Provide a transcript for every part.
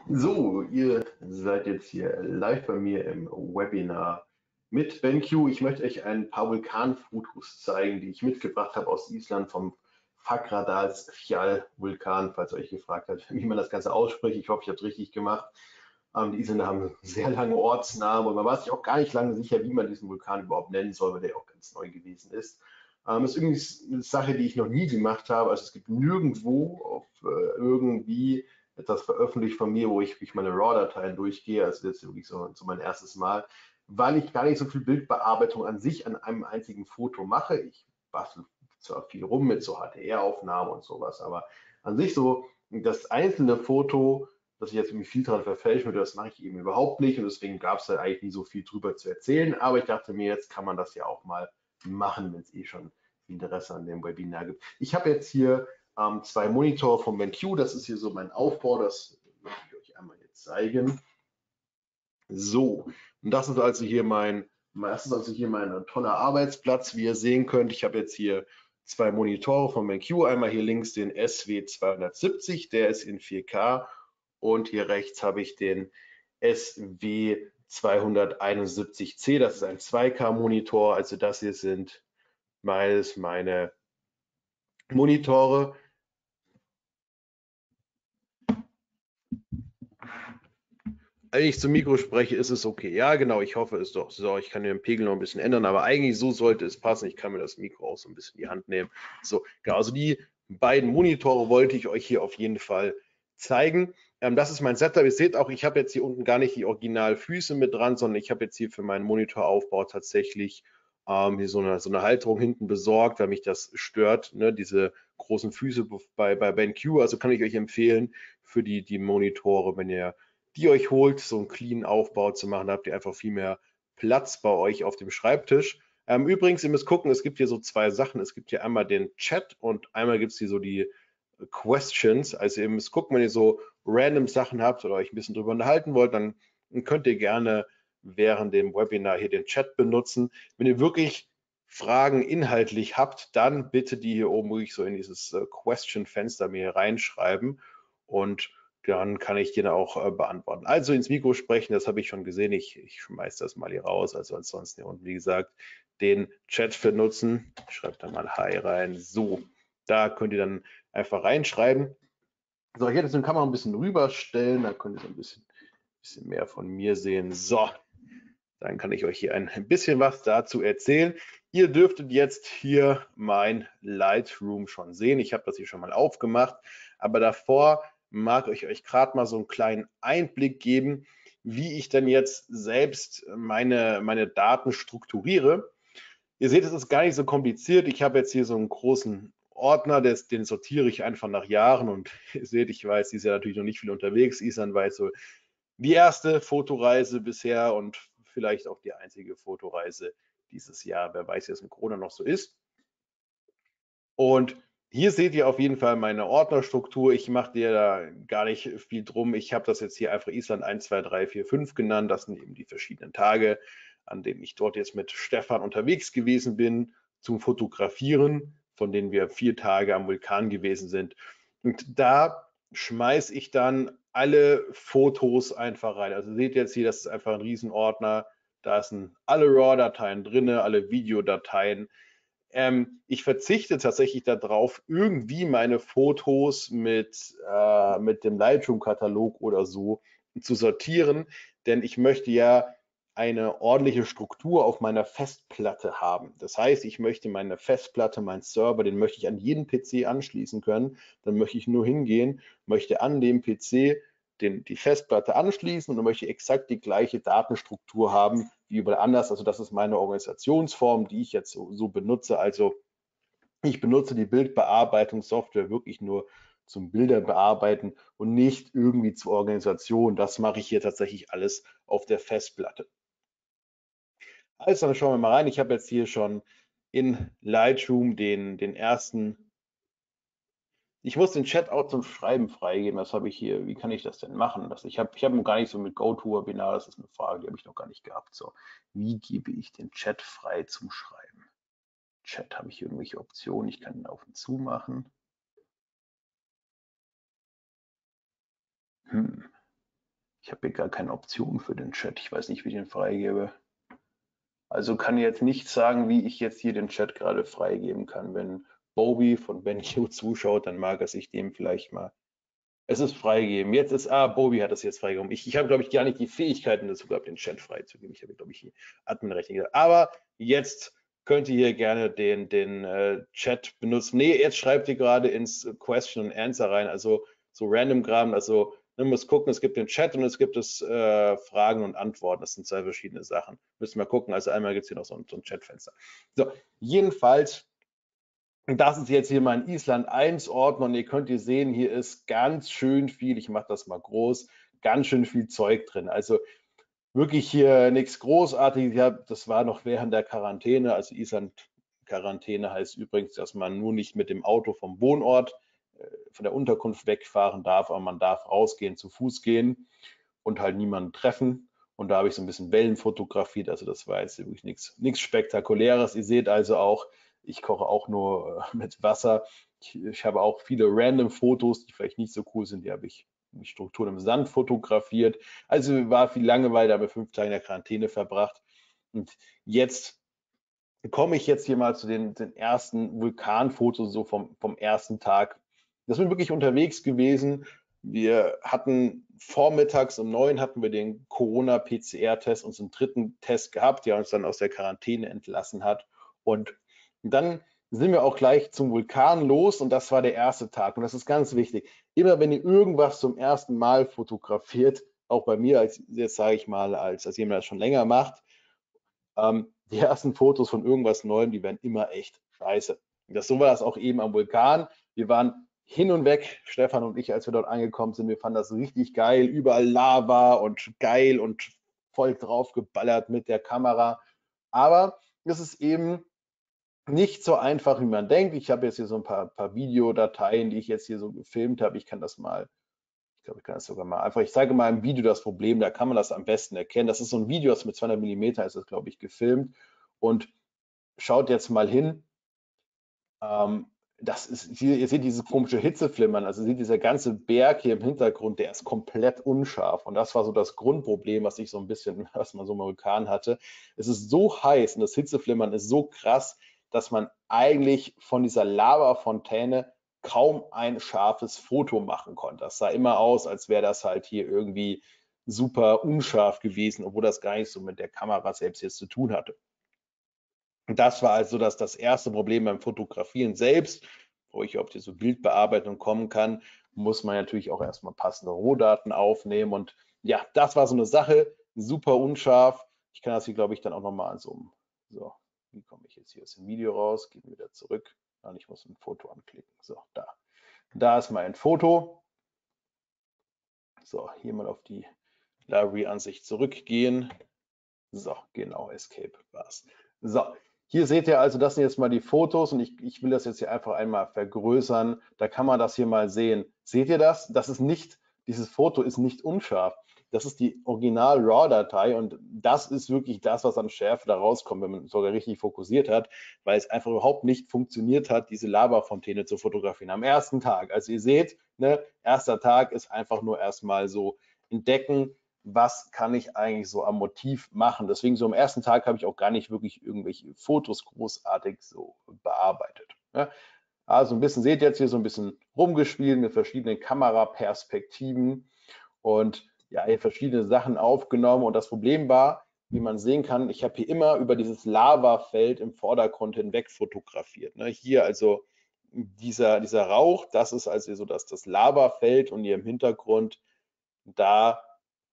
So, ihr seid jetzt hier live bei mir im Webinar mit BenQ. Ich möchte euch ein paar Vulkanfotos zeigen, die ich mitgebracht habe aus Island vom Fagradalsfjall-Vulkan, falls ihr euch gefragt habt, wie man das Ganze ausspricht. Ich hoffe, ich habe es richtig gemacht. Die Isländer haben sehr lange Ortsnamen und man war sich auch gar nicht lange sicher, wie man diesen Vulkan überhaupt nennen soll, weil der auch ganz neu gewesen ist. Ist irgendwie eine Sache, die ich noch nie gemacht habe. Also es gibt nirgendwo auf irgendwie etwas veröffentlicht von mir, wo ich durch meine RAW-Dateien durchgehe. Also das ist wirklich so mein erstes Mal, weil ich gar nicht so viel Bildbearbeitung an sich an einem einzigen Foto mache. Ich bastel zwar viel rum mit so HDR-Aufnahmen und sowas, aber an sich so das einzelne Foto, dass ich jetzt irgendwie viel dran verfälschen würde, das mache ich eben überhaupt nicht und deswegen gab es da eigentlich nie so viel drüber zu erzählen. Aber ich dachte mir, jetzt kann man das ja auch mal machen, wenn es eh schon Interesse an dem Webinar gibt. Ich habe jetzt hier zwei Monitore von BenQ, das ist hier so mein Aufbau, das möchte ich euch einmal jetzt zeigen. So, und das ist also hier mein toller Arbeitsplatz, wie ihr sehen könnt. Ich habe jetzt hier zwei Monitore von BenQ, einmal hier links den SW270, der ist in 4K und hier rechts habe ich den SW271C, das ist ein 2K-Monitor, also das hier sind meine Monitore. Wenn ich zum Mikro spreche, ist es okay. Ja, genau, ich hoffe es doch. So, ich kann den Pegel noch ein bisschen ändern, aber eigentlich so sollte es passen. Ich kann mir das Mikro auch so ein bisschen in die Hand nehmen. So, genau, also die beiden Monitore wollte ich euch hier auf jeden Fall zeigen. Das ist mein Setup. Ihr seht auch, ich habe jetzt hier unten gar nicht die Originalfüße mit dran, sondern ich habe jetzt hier für meinen Monitoraufbau tatsächlich hier so eine Halterung hinten besorgt, weil mich das stört, ne, diese großen Füße bei BenQ. Also kann ich euch empfehlen für die Monitore, wenn ihr die euch holt, so einen cleanen Aufbau zu machen, da habt ihr einfach viel mehr Platz bei euch auf dem Schreibtisch. Übrigens, ihr müsst gucken, es gibt hier so zwei Sachen. Es gibt hier einmal den Chat und einmal gibt es hier so die Questions. Also ihr müsst gucken, wenn ihr so random Sachen habt oder euch ein bisschen drüber unterhalten wollt, dann könnt ihr gerne während dem Webinar hier den Chat benutzen. Wenn ihr wirklich Fragen inhaltlich habt, dann bitte die hier oben wirklich so in dieses Question-Fenster mir reinschreiben und dann kann ich den auch beantworten. Also ins Mikro sprechen, das habe ich schon gesehen. Ich schmeiße das mal hier raus. Also ansonsten hier unten, wie gesagt, den Chat benutzen. Schreibt da mal Hi rein. So, da könnt ihr dann einfach reinschreiben. So, hier das kann man ein bisschen rüberstellen. Da könnt ihr so ein bisschen mehr von mir sehen. So, dann kann ich euch hier ein bisschen was dazu erzählen. Ihr dürftet jetzt hier mein Lightroom schon sehen. Ich habe das hier schon mal aufgemacht, aber davor mag ich euch gerade mal so einen kleinen Einblick geben, wie ich denn jetzt selbst meine Daten strukturiere. Ihr seht, es ist gar nicht so kompliziert. Ich habe jetzt hier so einen großen Ordner, den sortiere ich einfach nach Jahren und ihr seht, ich weiß, die ist ja natürlich noch nicht viel unterwegs. Isan war jetzt so die erste Fotoreise bisher und vielleicht auch die einzige Fotoreise dieses Jahr. Wer weiß, wie es mit Corona noch so ist. Und hier seht ihr auf jeden Fall meine Ordnerstruktur. Ich mache dir da gar nicht viel drum. Ich habe das jetzt hier einfach Island 1, 2, 3, 4, 5 genannt. Das sind eben die verschiedenen Tage, an denen ich dort jetzt mit Stefan unterwegs gewesen bin zum Fotografieren, von denen wir 4 Tage am Vulkan gewesen sind. Und da schmeiße ich dann alle Fotos einfach rein. Also seht ihr jetzt hier, das ist einfach ein Riesenordner. Da sind alle RAW-Dateien drin, alle Videodateien. Ich verzichte tatsächlich darauf, irgendwie meine Fotos mit dem Lightroom-Katalog oder so zu sortieren, denn ich möchte ja eine ordentliche Struktur auf meiner Festplatte haben. Das heißt, ich möchte meine Festplatte, meinen Server, den möchte ich an jeden PC anschließen können. Dann möchte ich nur hingehen, möchte an dem PC die Festplatte anschließen und dann möchte ich exakt die gleiche Datenstruktur haben wie überall anders. Also das ist meine Organisationsform, die ich jetzt so benutze. Also ich benutze die Bildbearbeitungssoftware wirklich nur zum Bilder bearbeiten und nicht irgendwie zur Organisation. Das mache ich hier tatsächlich alles auf der Festplatte. Also dann schauen wir mal rein. Ich habe jetzt hier schon in Lightroom den ersten. Ich muss den Chat auch zum Schreiben freigeben. Das habe ich hier. Wie kann ich das denn machen? Ich habe noch gar nicht so mit GoToWebinar. Das ist eine Frage, die habe ich noch gar nicht gehabt. So, wie gebe ich den Chat frei zum Schreiben? Chat, habe ich irgendwelche Optionen? Ich kann ihn auf und zu machen. Ich habe hier gar keine Option für den Chat. Ich weiß nicht, wie ich den freigebe. Also kann jetzt nicht sagen, wie ich jetzt hier den Chat gerade freigeben kann. Wenn Bobby von BenQ zuschaut, dann mag er sich dem vielleicht mal. Es ist freigegeben. Jetzt ist, Bobby hat das jetzt freigegeben. Ich habe, glaube ich, gar nicht die Fähigkeiten dazu gehabt, den Chat freizugeben. Ich habe, glaube ich, die Admin-Rechte gesagt. Aber jetzt könnt ihr hier gerne den Chat benutzen. Nee, jetzt schreibt ihr gerade ins Question and Answer rein, also so random Graben. Also man muss gucken, es gibt den Chat und es gibt Fragen und Antworten. Das sind zwei verschiedene Sachen. Müssen wir gucken. Also einmal gibt es hier noch so ein Chatfenster. So, jedenfalls. Das ist jetzt hier mein Island 1 Ordner und ihr könnt hier sehen, hier ist ganz schön viel, ich mache das mal groß, ganz schön viel Zeug drin. Also wirklich hier nichts Großartiges. Ja, das war noch während der Quarantäne. Also Island-Quarantäne heißt übrigens, dass man nur nicht mit dem Auto vom Wohnort, von der Unterkunft wegfahren darf, aber man darf rausgehen, zu Fuß gehen und halt niemanden treffen. Und da habe ich so ein bisschen Wellen fotografiert. Also das war jetzt wirklich nichts Spektakuläres. Ihr seht also auch, ich koche auch nur mit Wasser. Ich habe auch viele random Fotos, die vielleicht nicht so cool sind. Die habe ich die Strukturen im Sand fotografiert. Also war viel Langeweile, habe 5 Tage in der Quarantäne verbracht. Und jetzt komme ich jetzt hier mal zu den ersten Vulkanfotos so vom ersten Tag. Das bin wirklich unterwegs gewesen. Wir hatten vormittags um 9 hatten wir den Corona-PCR-Test, unseren dritten Test gehabt, der uns dann aus der Quarantäne entlassen hat. Und dann sind wir auch gleich zum Vulkan los und das war der erste Tag. Und das ist ganz wichtig. Immer wenn ihr irgendwas zum ersten Mal fotografiert, auch bei mir, jetzt sage ich mal, als jemand, der das schon länger macht, die ersten Fotos von irgendwas Neuem, die werden immer echt scheiße. So war das auch eben am Vulkan. Wir waren hin und weg, Stefan und ich, als wir dort angekommen sind. Wir fanden das richtig geil. Überall Lava und geil und voll drauf geballert mit der Kamera. Aber es ist eben nicht so einfach, wie man denkt. Ich habe jetzt hier so ein paar Videodateien, die ich jetzt hier so gefilmt habe. Ich kann das mal, ich glaube, ich kann das sogar mal einfach, ich zeige mal im Video das Problem, da kann man das am besten erkennen. Das ist so ein Video, das mit 200 Millimeter ist das, glaube ich, gefilmt. Und schaut jetzt mal hin. Das ist hier, ihr seht dieses komische Hitzeflimmern, also ihr seht dieser ganze Berg hier im Hintergrund, der ist komplett unscharf. Und das war so das Grundproblem, was ich so ein bisschen, was man so im Vulkan hatte. Es ist so heiß und das Hitzeflimmern ist so krass, dass man eigentlich von dieser Lavafontäne kaum ein scharfes Foto machen konnte. Das sah immer aus, als wäre das halt hier irgendwie super unscharf gewesen, obwohl das gar nicht so mit der Kamera selbst jetzt zu tun hatte. Und das war also das erste Problem beim Fotografieren selbst, wo ich auf diese Bildbearbeitung kommen kann, muss man natürlich auch erstmal passende Rohdaten aufnehmen. Und ja, das war so eine Sache, super unscharf. Ich kann das hier, glaube ich, dann auch nochmal anzoomen. So, wie komme ich jetzt hier aus dem Video raus? Gehen wir wieder zurück. Und ich muss ein Foto anklicken. So, da. Da ist mein Foto. So, hier mal auf die Library-Ansicht zurückgehen. So, genau, Escape war's. So, hier seht ihr also, das sind jetzt mal die Fotos und ich will das jetzt hier einfach einmal vergrößern. Da kann man das hier mal sehen. Seht ihr das? Das ist nicht, dieses Foto ist nicht unscharf. Das ist die Original-RAW-Datei und das ist wirklich das, was an Schärfe da rauskommt, wenn man sogar richtig fokussiert hat, weil es einfach überhaupt nicht funktioniert hat, diese Lavafontäne zu fotografieren am ersten Tag. Also ihr seht, ne, erster Tag ist einfach nur erstmal so entdecken, was kann ich eigentlich so am Motiv machen. Deswegen so am ersten Tag habe ich auch gar nicht wirklich irgendwelche Fotos großartig so bearbeitet. Ja, also ein bisschen, seht ihr jetzt hier so ein bisschen rumgespielt mit verschiedenen Kameraperspektiven und ja, hier verschiedene Sachen aufgenommen. Und das Problem war, wie man sehen kann, ich habe hier immer über dieses Lavafeld im Vordergrund hinweg fotografiert. Ne? Hier also dieser Rauch, das ist also so das Lavafeld und hier im Hintergrund, da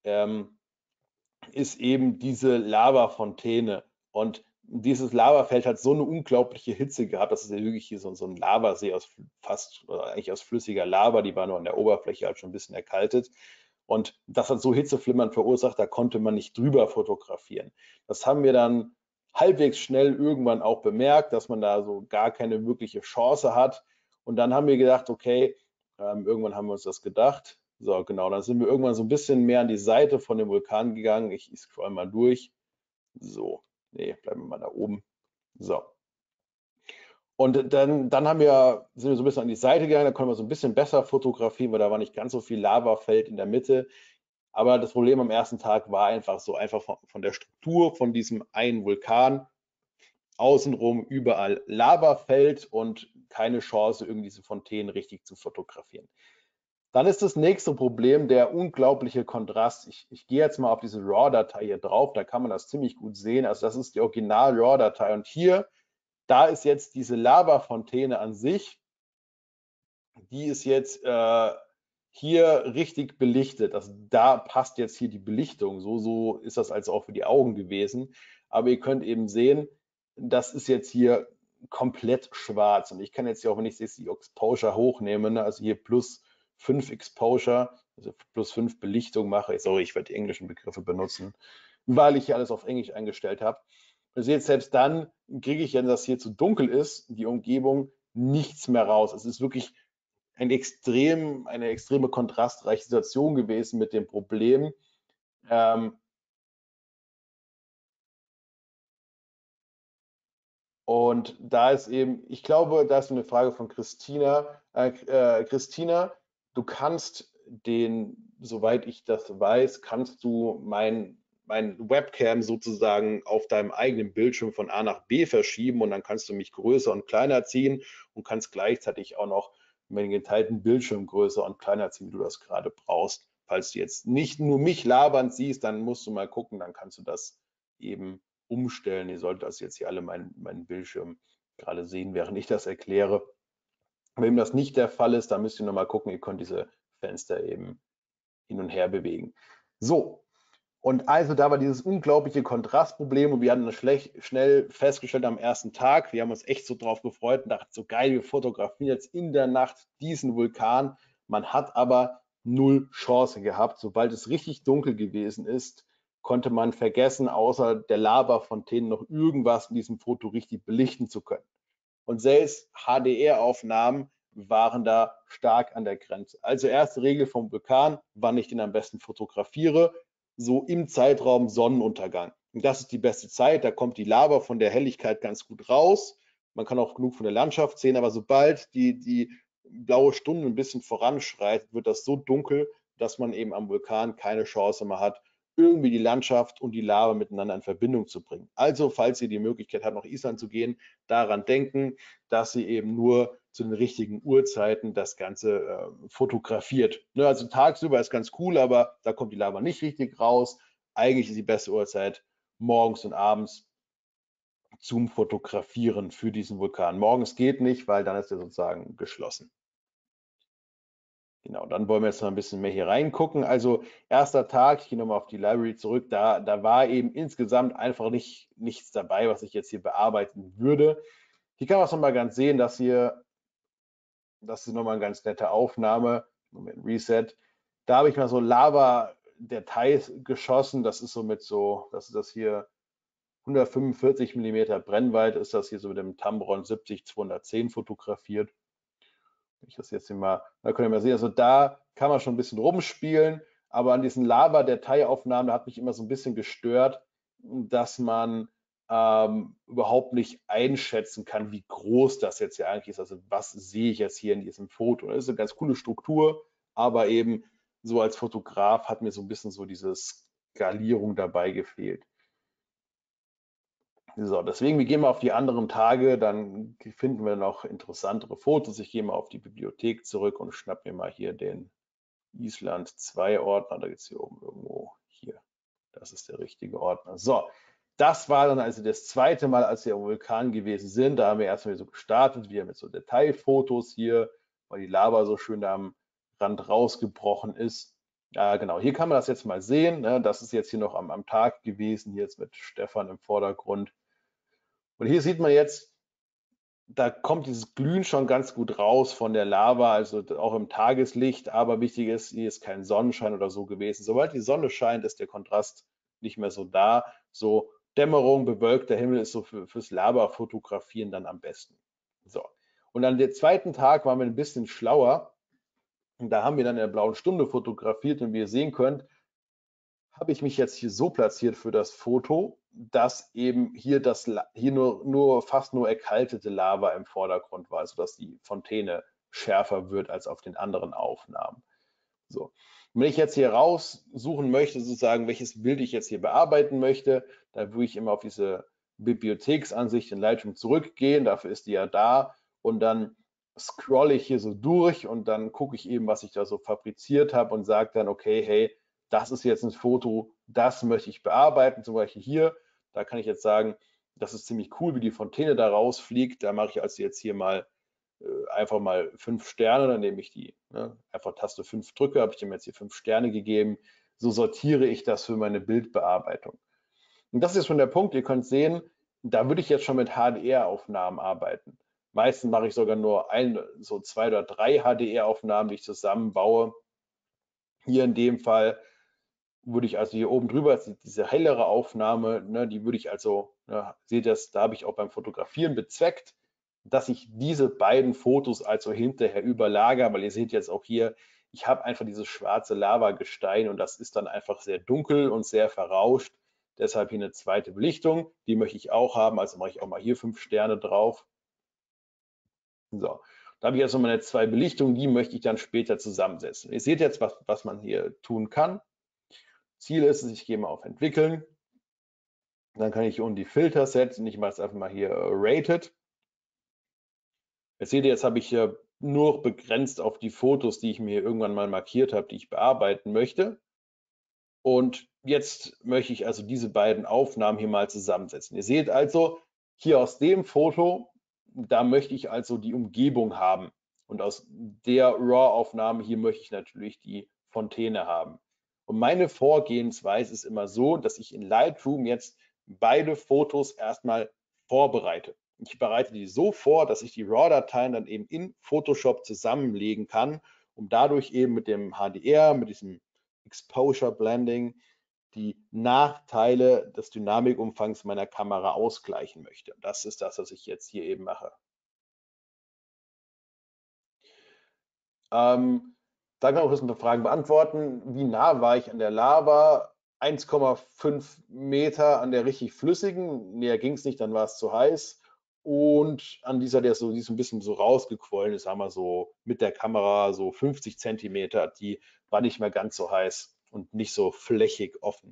ist eben diese Lavafontäne. Und dieses Lavafeld hat so eine unglaubliche Hitze gehabt, das ist ja wirklich hier so ein Lavasee aus fast, oder eigentlich aus flüssiger Lava, die war nur an der Oberfläche halt schon ein bisschen erkaltet. Und das hat so Hitzeflimmern verursacht, da konnte man nicht drüber fotografieren. Das haben wir dann halbwegs schnell irgendwann auch bemerkt, dass man da so gar keine wirkliche Chance hat. Und dann haben wir gedacht, okay, irgendwann haben wir uns das gedacht. So, genau, dann sind wir irgendwann so ein bisschen mehr an die Seite von dem Vulkan gegangen. Ich scroll mal durch. So, nee, bleiben wir mal da oben. So. Und dann sind wir so ein bisschen an die Seite gegangen, da konnten wir so ein bisschen besser fotografieren, weil da war nicht ganz so viel Lavafeld in der Mitte. Aber das Problem am ersten Tag war einfach so, einfach von der Struktur von diesem einen Vulkan, außenrum überall Lavafeld und keine Chance, irgendwie diese Fontänen richtig zu fotografieren. Dann ist das nächste Problem der unglaubliche Kontrast. Ich gehe jetzt mal auf diese RAW-Datei hier drauf, da kann man das ziemlich gut sehen. Also das ist die Original-RAW-Datei und hier, da ist jetzt diese Lavafontäne an sich, die ist jetzt hier richtig belichtet. Also da passt jetzt hier die Belichtung. So ist das also auch für die Augen gewesen. Aber ihr könnt eben sehen, das ist jetzt hier komplett schwarz. Und ich kann jetzt hier auch, wenn ich jetzt die Exposure hochnehme, ne, also hier plus 5 Exposure, also plus 5 Belichtung mache. Sorry, ich werde die englischen Begriffe benutzen, weil ich hier alles auf Englisch eingestellt habe. Ihr seht, selbst dann kriege ich, wenn das hier zu dunkel ist, die Umgebung nichts mehr raus. Es ist wirklich eine extreme kontrastreiche Situation gewesen mit dem Problem. Und da ist eben, ich glaube, da ist eine Frage von Christina. Christina, du kannst soweit ich das weiß, kannst du mein Webcam sozusagen auf deinem eigenen Bildschirm von A nach B verschieben und dann kannst du mich größer und kleiner ziehen und kannst gleichzeitig auch noch meinen geteilten Bildschirm größer und kleiner ziehen, wie du das gerade brauchst. Falls du jetzt nicht nur mich labernd siehst, dann musst du mal gucken, dann kannst du das eben umstellen. Ihr solltet das jetzt hier alle meinen Bildschirm gerade sehen, während ich das erkläre. Wenn das nicht der Fall ist, dann müsst ihr nochmal gucken, ihr könnt diese Fenster eben hin und her bewegen. So, und also da war dieses unglaubliche Kontrastproblem und wir hatten das schnell festgestellt am ersten Tag. Wir haben uns echt so drauf gefreut und dachten so geil, wir fotografieren jetzt in der Nacht diesen Vulkan. Man hat aber null Chance gehabt. Sobald es richtig dunkel gewesen ist, konnte man vergessen, außer der Lavafontänen noch irgendwas in diesem Foto richtig belichten zu können. Und selbst HDR-Aufnahmen waren da stark an der Grenze. Also erste Regel vom Vulkan, wann ich den am besten fotografiere, so im Zeitraum Sonnenuntergang. Und das ist die beste Zeit, da kommt die Lava von der Helligkeit ganz gut raus. Man kann auch genug von der Landschaft sehen, aber sobald die blaue Stunde ein bisschen voranschreitet, wird das so dunkel, dass man eben am Vulkan keine Chance mehr hat, irgendwie die Landschaft und die Lava miteinander in Verbindung zu bringen. Also, falls ihr die Möglichkeit habt, nach Island zu gehen, daran denken, dass sie eben nur zu den richtigen Uhrzeiten das Ganze fotografiert. Ne, also tagsüber ist ganz cool, aber da kommt die Lava nicht richtig raus. Eigentlich ist die beste Uhrzeit morgens und abends zum Fotografieren für diesen Vulkan. Morgens geht nicht, weil dann ist er sozusagen geschlossen. Genau, dann wollen wir jetzt noch ein bisschen mehr hier reingucken. Also erster Tag, ich gehe nochmal auf die Library zurück, da war eben insgesamt einfach nichts dabei, was ich jetzt hier bearbeiten würde. Hier kann man es nochmal ganz sehen, das ist nochmal eine ganz nette Aufnahme. Moment, Reset. Da habe ich mal so Lava-Details geschossen. Das ist das ist das hier 145 mm Brennweite, ist das hier so mit dem Tamron 70-210 fotografiert. Wenn ich das jetzt hier mal, da könnt ihr mal sehen, also da kann man schon ein bisschen rumspielen, aber an diesen Lava-Dateiaufnahmen, da hat mich immer so ein bisschen gestört, dass man überhaupt nicht einschätzen kann, wie groß das jetzt hier eigentlich ist. Also was sehe ich jetzt hier in diesem Foto? Das ist eine ganz coole Struktur, aber eben so als Fotograf hat mir so ein bisschen so diese Skalierung dabei gefehlt. So, deswegen, wir gehen mal auf die anderen Tage, dann finden wir noch interessantere Fotos. Ich gehe mal auf die Bibliothek zurück und schnapp mir mal hier den Island 2 Ordner. Da gibt es hier oben irgendwo hier. Das ist der richtige Ordner. So, das war dann also das zweite Mal, als wir am Vulkan gewesen sind. Da haben wir erstmal so gestartet, wieder mit so Detailfotos hier, weil die Lava so schön da am Rand rausgebrochen ist. Ja, genau, hier kann man das jetzt mal sehen. Ne? Das ist jetzt hier noch am Tag gewesen, hier jetzt mit Stefan im Vordergrund. Und hier sieht man jetzt, da kommt dieses Glühen schon ganz gut raus von der Lava, also auch im Tageslicht, aber wichtig ist, hier ist kein Sonnenschein oder so gewesen. Sobald die Sonne scheint, ist der Kontrast nicht mehr so da. So Dämmerung, bewölkter Himmel ist so fürs Lava-Fotografieren dann am besten. So. Und an dem zweiten Tag waren wir ein bisschen schlauer. Und da haben wir dann in der blauen Stunde fotografiert und wie ihr sehen könnt, habe ich mich jetzt hier so platziert für das Foto, dass eben hier fast nur erkaltete Lava im Vordergrund war, sodass die Fontäne schärfer wird als auf den anderen Aufnahmen. So. Und wenn ich jetzt hier raussuchen möchte, sozusagen, welches Bild ich jetzt hier bearbeiten möchte, da würde ich immer auf diese Bibliotheksansicht in Lightroom zurückgehen, dafür ist die ja da, und dann scrolle ich hier so durch und dann gucke ich eben, was ich da so fabriziert habe und sage dann, okay, hey, das ist jetzt ein Foto, das möchte ich bearbeiten, zum Beispiel hier, da kann ich jetzt sagen, das ist ziemlich cool, wie die Fontäne da rausfliegt, da mache ich also jetzt hier mal einfach mal 5 Sterne, dann nehme ich die, ne, einfach Taste 5 drücke, habe ich dem jetzt hier 5 Sterne gegeben. So sortiere ich das für meine Bildbearbeitung. Und das ist schon der Punkt, ihr könnt sehen, da würde ich jetzt schon mit HDR-Aufnahmen arbeiten. Meistens mache ich sogar nur so 2 oder 3 HDR-Aufnahmen, die ich zusammenbaue. Hier in dem Fall würde ich also hier oben drüber, diese hellere Aufnahme, ne, die würde ich also, ne, seht ihr das, da habe ich auch beim Fotografieren bezweckt, dass ich diese beiden Fotos also hinterher überlagere, weil ihr seht jetzt auch hier, ich habe einfach dieses schwarze Lavagestein und das ist dann einfach sehr dunkel und sehr verrauscht. Deshalb hier eine zweite Belichtung, die möchte ich auch haben, also mache ich auch mal hier 5 Sterne drauf. So, da habe ich jetzt noch meine 2 Belichtungen, die möchte ich dann später zusammensetzen. Ihr seht jetzt, was man hier tun kann. Ziel ist es, ich gehe mal auf Entwickeln. Dann kann ich hier unten die Filter setzen. Ich mache es einfach mal hier Rated. Jetzt seht ihr, jetzt habe ich hier nur begrenzt auf die Fotos, die ich mir irgendwann mal markiert habe, die ich bearbeiten möchte. Und jetzt möchte ich also diese beiden Aufnahmen hier mal zusammensetzen. Ihr seht also, hier aus dem Foto, da möchte ich also die Umgebung haben. Und aus der RAW-Aufnahme hier möchte ich natürlich die Fontäne haben. Und meine Vorgehensweise ist immer so, dass ich in Lightroom jetzt beide Fotos erstmal vorbereite. Ich bereite die so vor, dass ich die RAW-Dateien dann eben in Photoshop zusammenlegen kann, um dadurch eben mit dem HDR, mit diesem Exposure Blending, die Nachteile des Dynamikumfangs meiner Kamera ausgleichen möchte. Das ist das, was ich jetzt hier eben mache. Da kann ich auch ein paar Fragen beantworten. Wie nah war ich an der Lava? 1,5 Meter an der richtig flüssigen. Näher ging es nicht, dann war es zu heiß. Und an dieser, die ist ein bisschen so rausgequollen ist, haben wir so mit der Kamera so 50 Zentimeter. Die war nicht mehr ganz so heiß und nicht so flächig offen.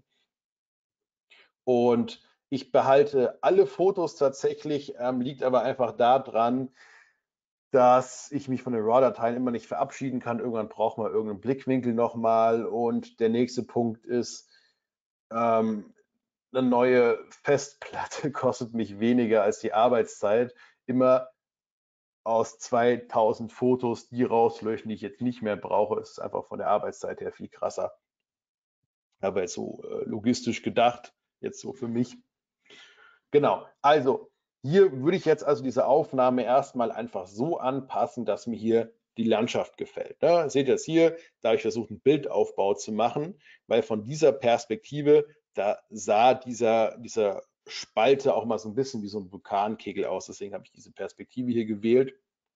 Und ich behalte alle Fotos tatsächlich, liegt aber einfach daran, dass ich mich von den RAW-Dateien immer nicht verabschieden kann. Irgendwann braucht man irgendeinen Blickwinkel nochmal. Und der nächste Punkt ist, eine neue Festplatte kostet mich weniger als die Arbeitszeit. Immer aus 2000 Fotos die rauslöschen, die ich jetzt nicht mehr brauche. Es ist einfach von der Arbeitszeit her viel krasser. Aber jetzt so logistisch gedacht, jetzt so für mich. Genau, also hier würde ich jetzt also diese Aufnahme erstmal einfach so anpassen, dass mir hier die Landschaft gefällt. Ne? Seht ihr es hier, da habe ich versucht, einen Bildaufbau zu machen, weil von dieser Perspektive, da sah dieser Spalte auch mal so ein bisschen wie so ein Vulkankegel aus. Deswegen habe ich diese Perspektive hier gewählt.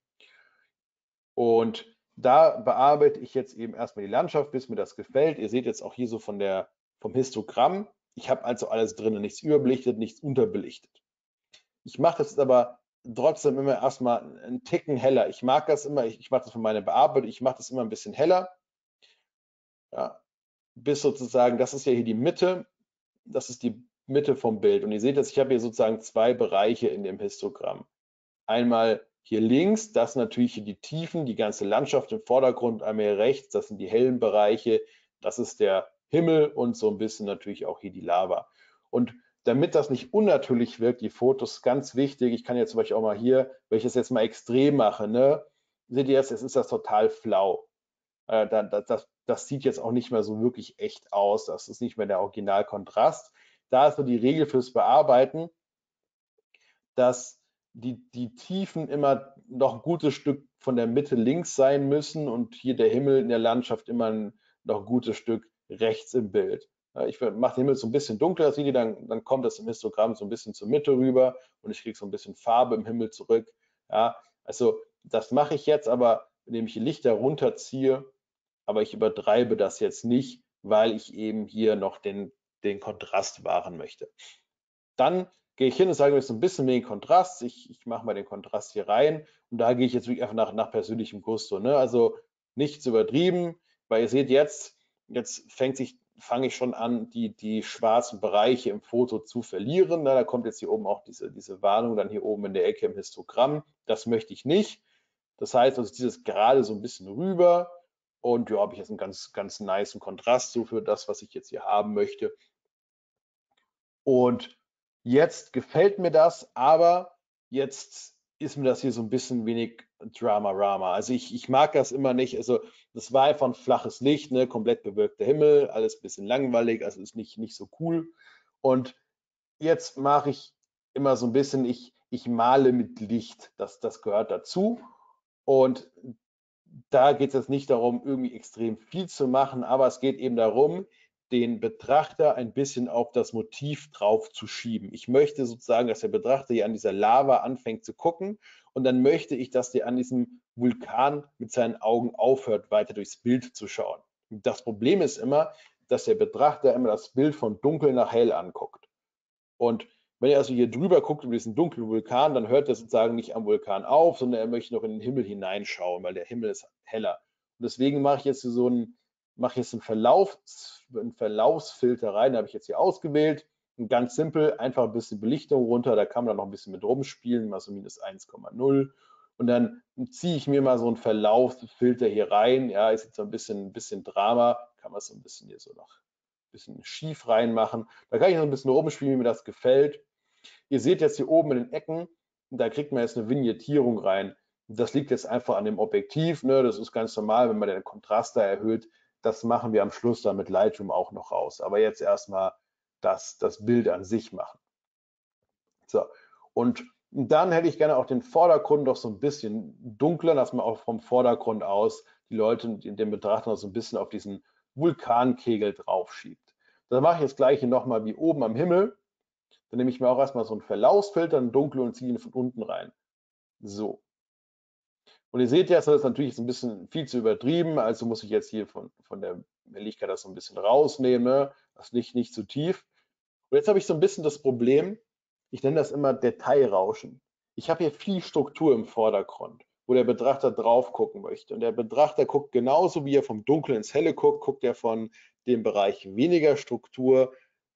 Und da bearbeite ich jetzt eben erstmal die Landschaft, bis mir das gefällt. Ihr seht jetzt auch hier so vom Histogramm. Ich habe also alles drin, nichts überbelichtet, nichts unterbelichtet. Ich mache das aber trotzdem immer erstmal einen Ticken heller. Ich mag das immer, ich mache das für meine Bearbeitung, ich mache das immer ein bisschen heller. Ja, bis sozusagen, das ist ja hier die Mitte, das ist die Mitte vom Bild. Und ihr seht jetzt, ich habe hier sozusagen 2 Bereiche in dem Histogramm. Einmal hier links, das sind natürlich hier die Tiefen, die ganze Landschaft im Vordergrund, einmal hier rechts, das sind die hellen Bereiche, das ist der Himmel und so ein bisschen natürlich auch hier die Lava. Und damit das nicht unnatürlich wirkt, die Fotos, ganz wichtig, ich kann jetzt zum Beispiel auch mal hier, wenn ich das jetzt mal extrem mache, ne, seht ihr jetzt ist das total flau. Das sieht jetzt auch nicht mehr so wirklich echt aus, das ist nicht mehr der Originalkontrast. Da ist so die Regel fürs Bearbeiten, dass die Tiefen immer noch ein gutes Stück von der Mitte links sein müssen und hier der Himmel in der Landschaft immer noch ein gutes Stück rechts im Bild. Ich mache den Himmel so ein bisschen dunkler, seht ihr, dann kommt das im Histogramm so ein bisschen zur Mitte rüber und ich kriege so ein bisschen Farbe im Himmel zurück. Ja, also das mache ich jetzt, aber indem ich die Lichter runterziehe, aber ich übertreibe das jetzt nicht, weil ich eben hier noch den Kontrast wahren möchte. Dann gehe ich hin und sage, das ist ein bisschen wenig Kontrast. Ich mache mal den Kontrast hier rein und da gehe ich jetzt wirklich einfach nach persönlichem Gusto. Ne? Also nichts übertrieben. Weil ihr seht jetzt fange ich schon an, die schwarzen Bereiche im Foto zu verlieren. Da kommt jetzt hier oben auch diese Warnung dann hier oben in der Ecke im Histogramm. Das möchte ich nicht. Das heißt, also dieses gerade so ein bisschen rüber und ja, habe ich jetzt einen ganz nicen Kontrast so für das, was ich jetzt hier haben möchte. Und jetzt gefällt mir das, aber jetzt ist mir das hier so ein bisschen wenig Drama-Rama. Also ich mag das immer nicht. Also das war einfach ein flaches Licht, ne? Komplett bewölkter Himmel, alles ein bisschen langweilig, also ist nicht so cool. Und jetzt mache ich immer so ein bisschen, ich male mit Licht, das gehört dazu. Und da geht es jetzt nicht darum, irgendwie extrem viel zu machen, aber es geht eben darum, den Betrachter ein bisschen auf das Motiv drauf zu schieben. Ich möchte sozusagen, dass der Betrachter hier an dieser Lava anfängt zu gucken und dann möchte ich, dass der an diesem Vulkan mit seinen Augen aufhört, weiter durchs Bild zu schauen. Das Problem ist immer, dass der Betrachter immer das Bild von dunkel nach hell anguckt. Und wenn er also hier drüber guckt über diesen dunklen Vulkan, dann hört er sozusagen nicht am Vulkan auf, sondern er möchte noch in den Himmel hineinschauen, weil der Himmel ist heller. Und deswegen mache ich jetzt so einen Verlaufsfilter rein, den habe ich jetzt hier ausgewählt. Und ganz simpel, einfach ein bisschen Belichtung runter, da kann man dann noch ein bisschen mit rumspielen, mal so minus 1,0. Und dann ziehe ich mir mal so einen Verlaufsfilter hier rein. Ja, ist jetzt so ein bisschen Drama, kann man so ein bisschen hier so noch ein bisschen schief reinmachen. Da kann ich noch ein bisschen rumspielen, wie mir das gefällt. Ihr seht jetzt hier oben in den Ecken, da kriegt man jetzt eine Vignettierung rein. Das liegt jetzt einfach an dem Objektiv. Ne? Das ist ganz normal, wenn man den Kontrast da erhöht. Das machen wir am Schluss dann mit Lightroom auch noch raus. Aber jetzt erstmal das Bild an sich machen. So, und dann hätte ich gerne auch den Vordergrund doch so ein bisschen dunkler, dass man auch vom Vordergrund aus die Leute, den Betrachter noch so ein bisschen auf diesen Vulkankegel drauf schiebt. Das mache ich jetzt gleich nochmal wie oben am Himmel. Dann nehme ich mir auch erstmal so einen Verlaufsfilter, einen dunklen und ziehe ihn von unten rein. So. Und ihr seht jetzt, das ist natürlich ein bisschen viel zu übertrieben, also muss ich jetzt hier von der Helligkeit das so ein bisschen rausnehmen, das Licht nicht zu tief. Und jetzt habe ich so ein bisschen das Problem, ich nenne das immer Detailrauschen. Ich habe hier viel Struktur im Vordergrund, wo der Betrachter drauf gucken möchte. Und der Betrachter guckt genauso, wie er vom Dunkeln ins Helle guckt, guckt er von dem Bereich weniger Struktur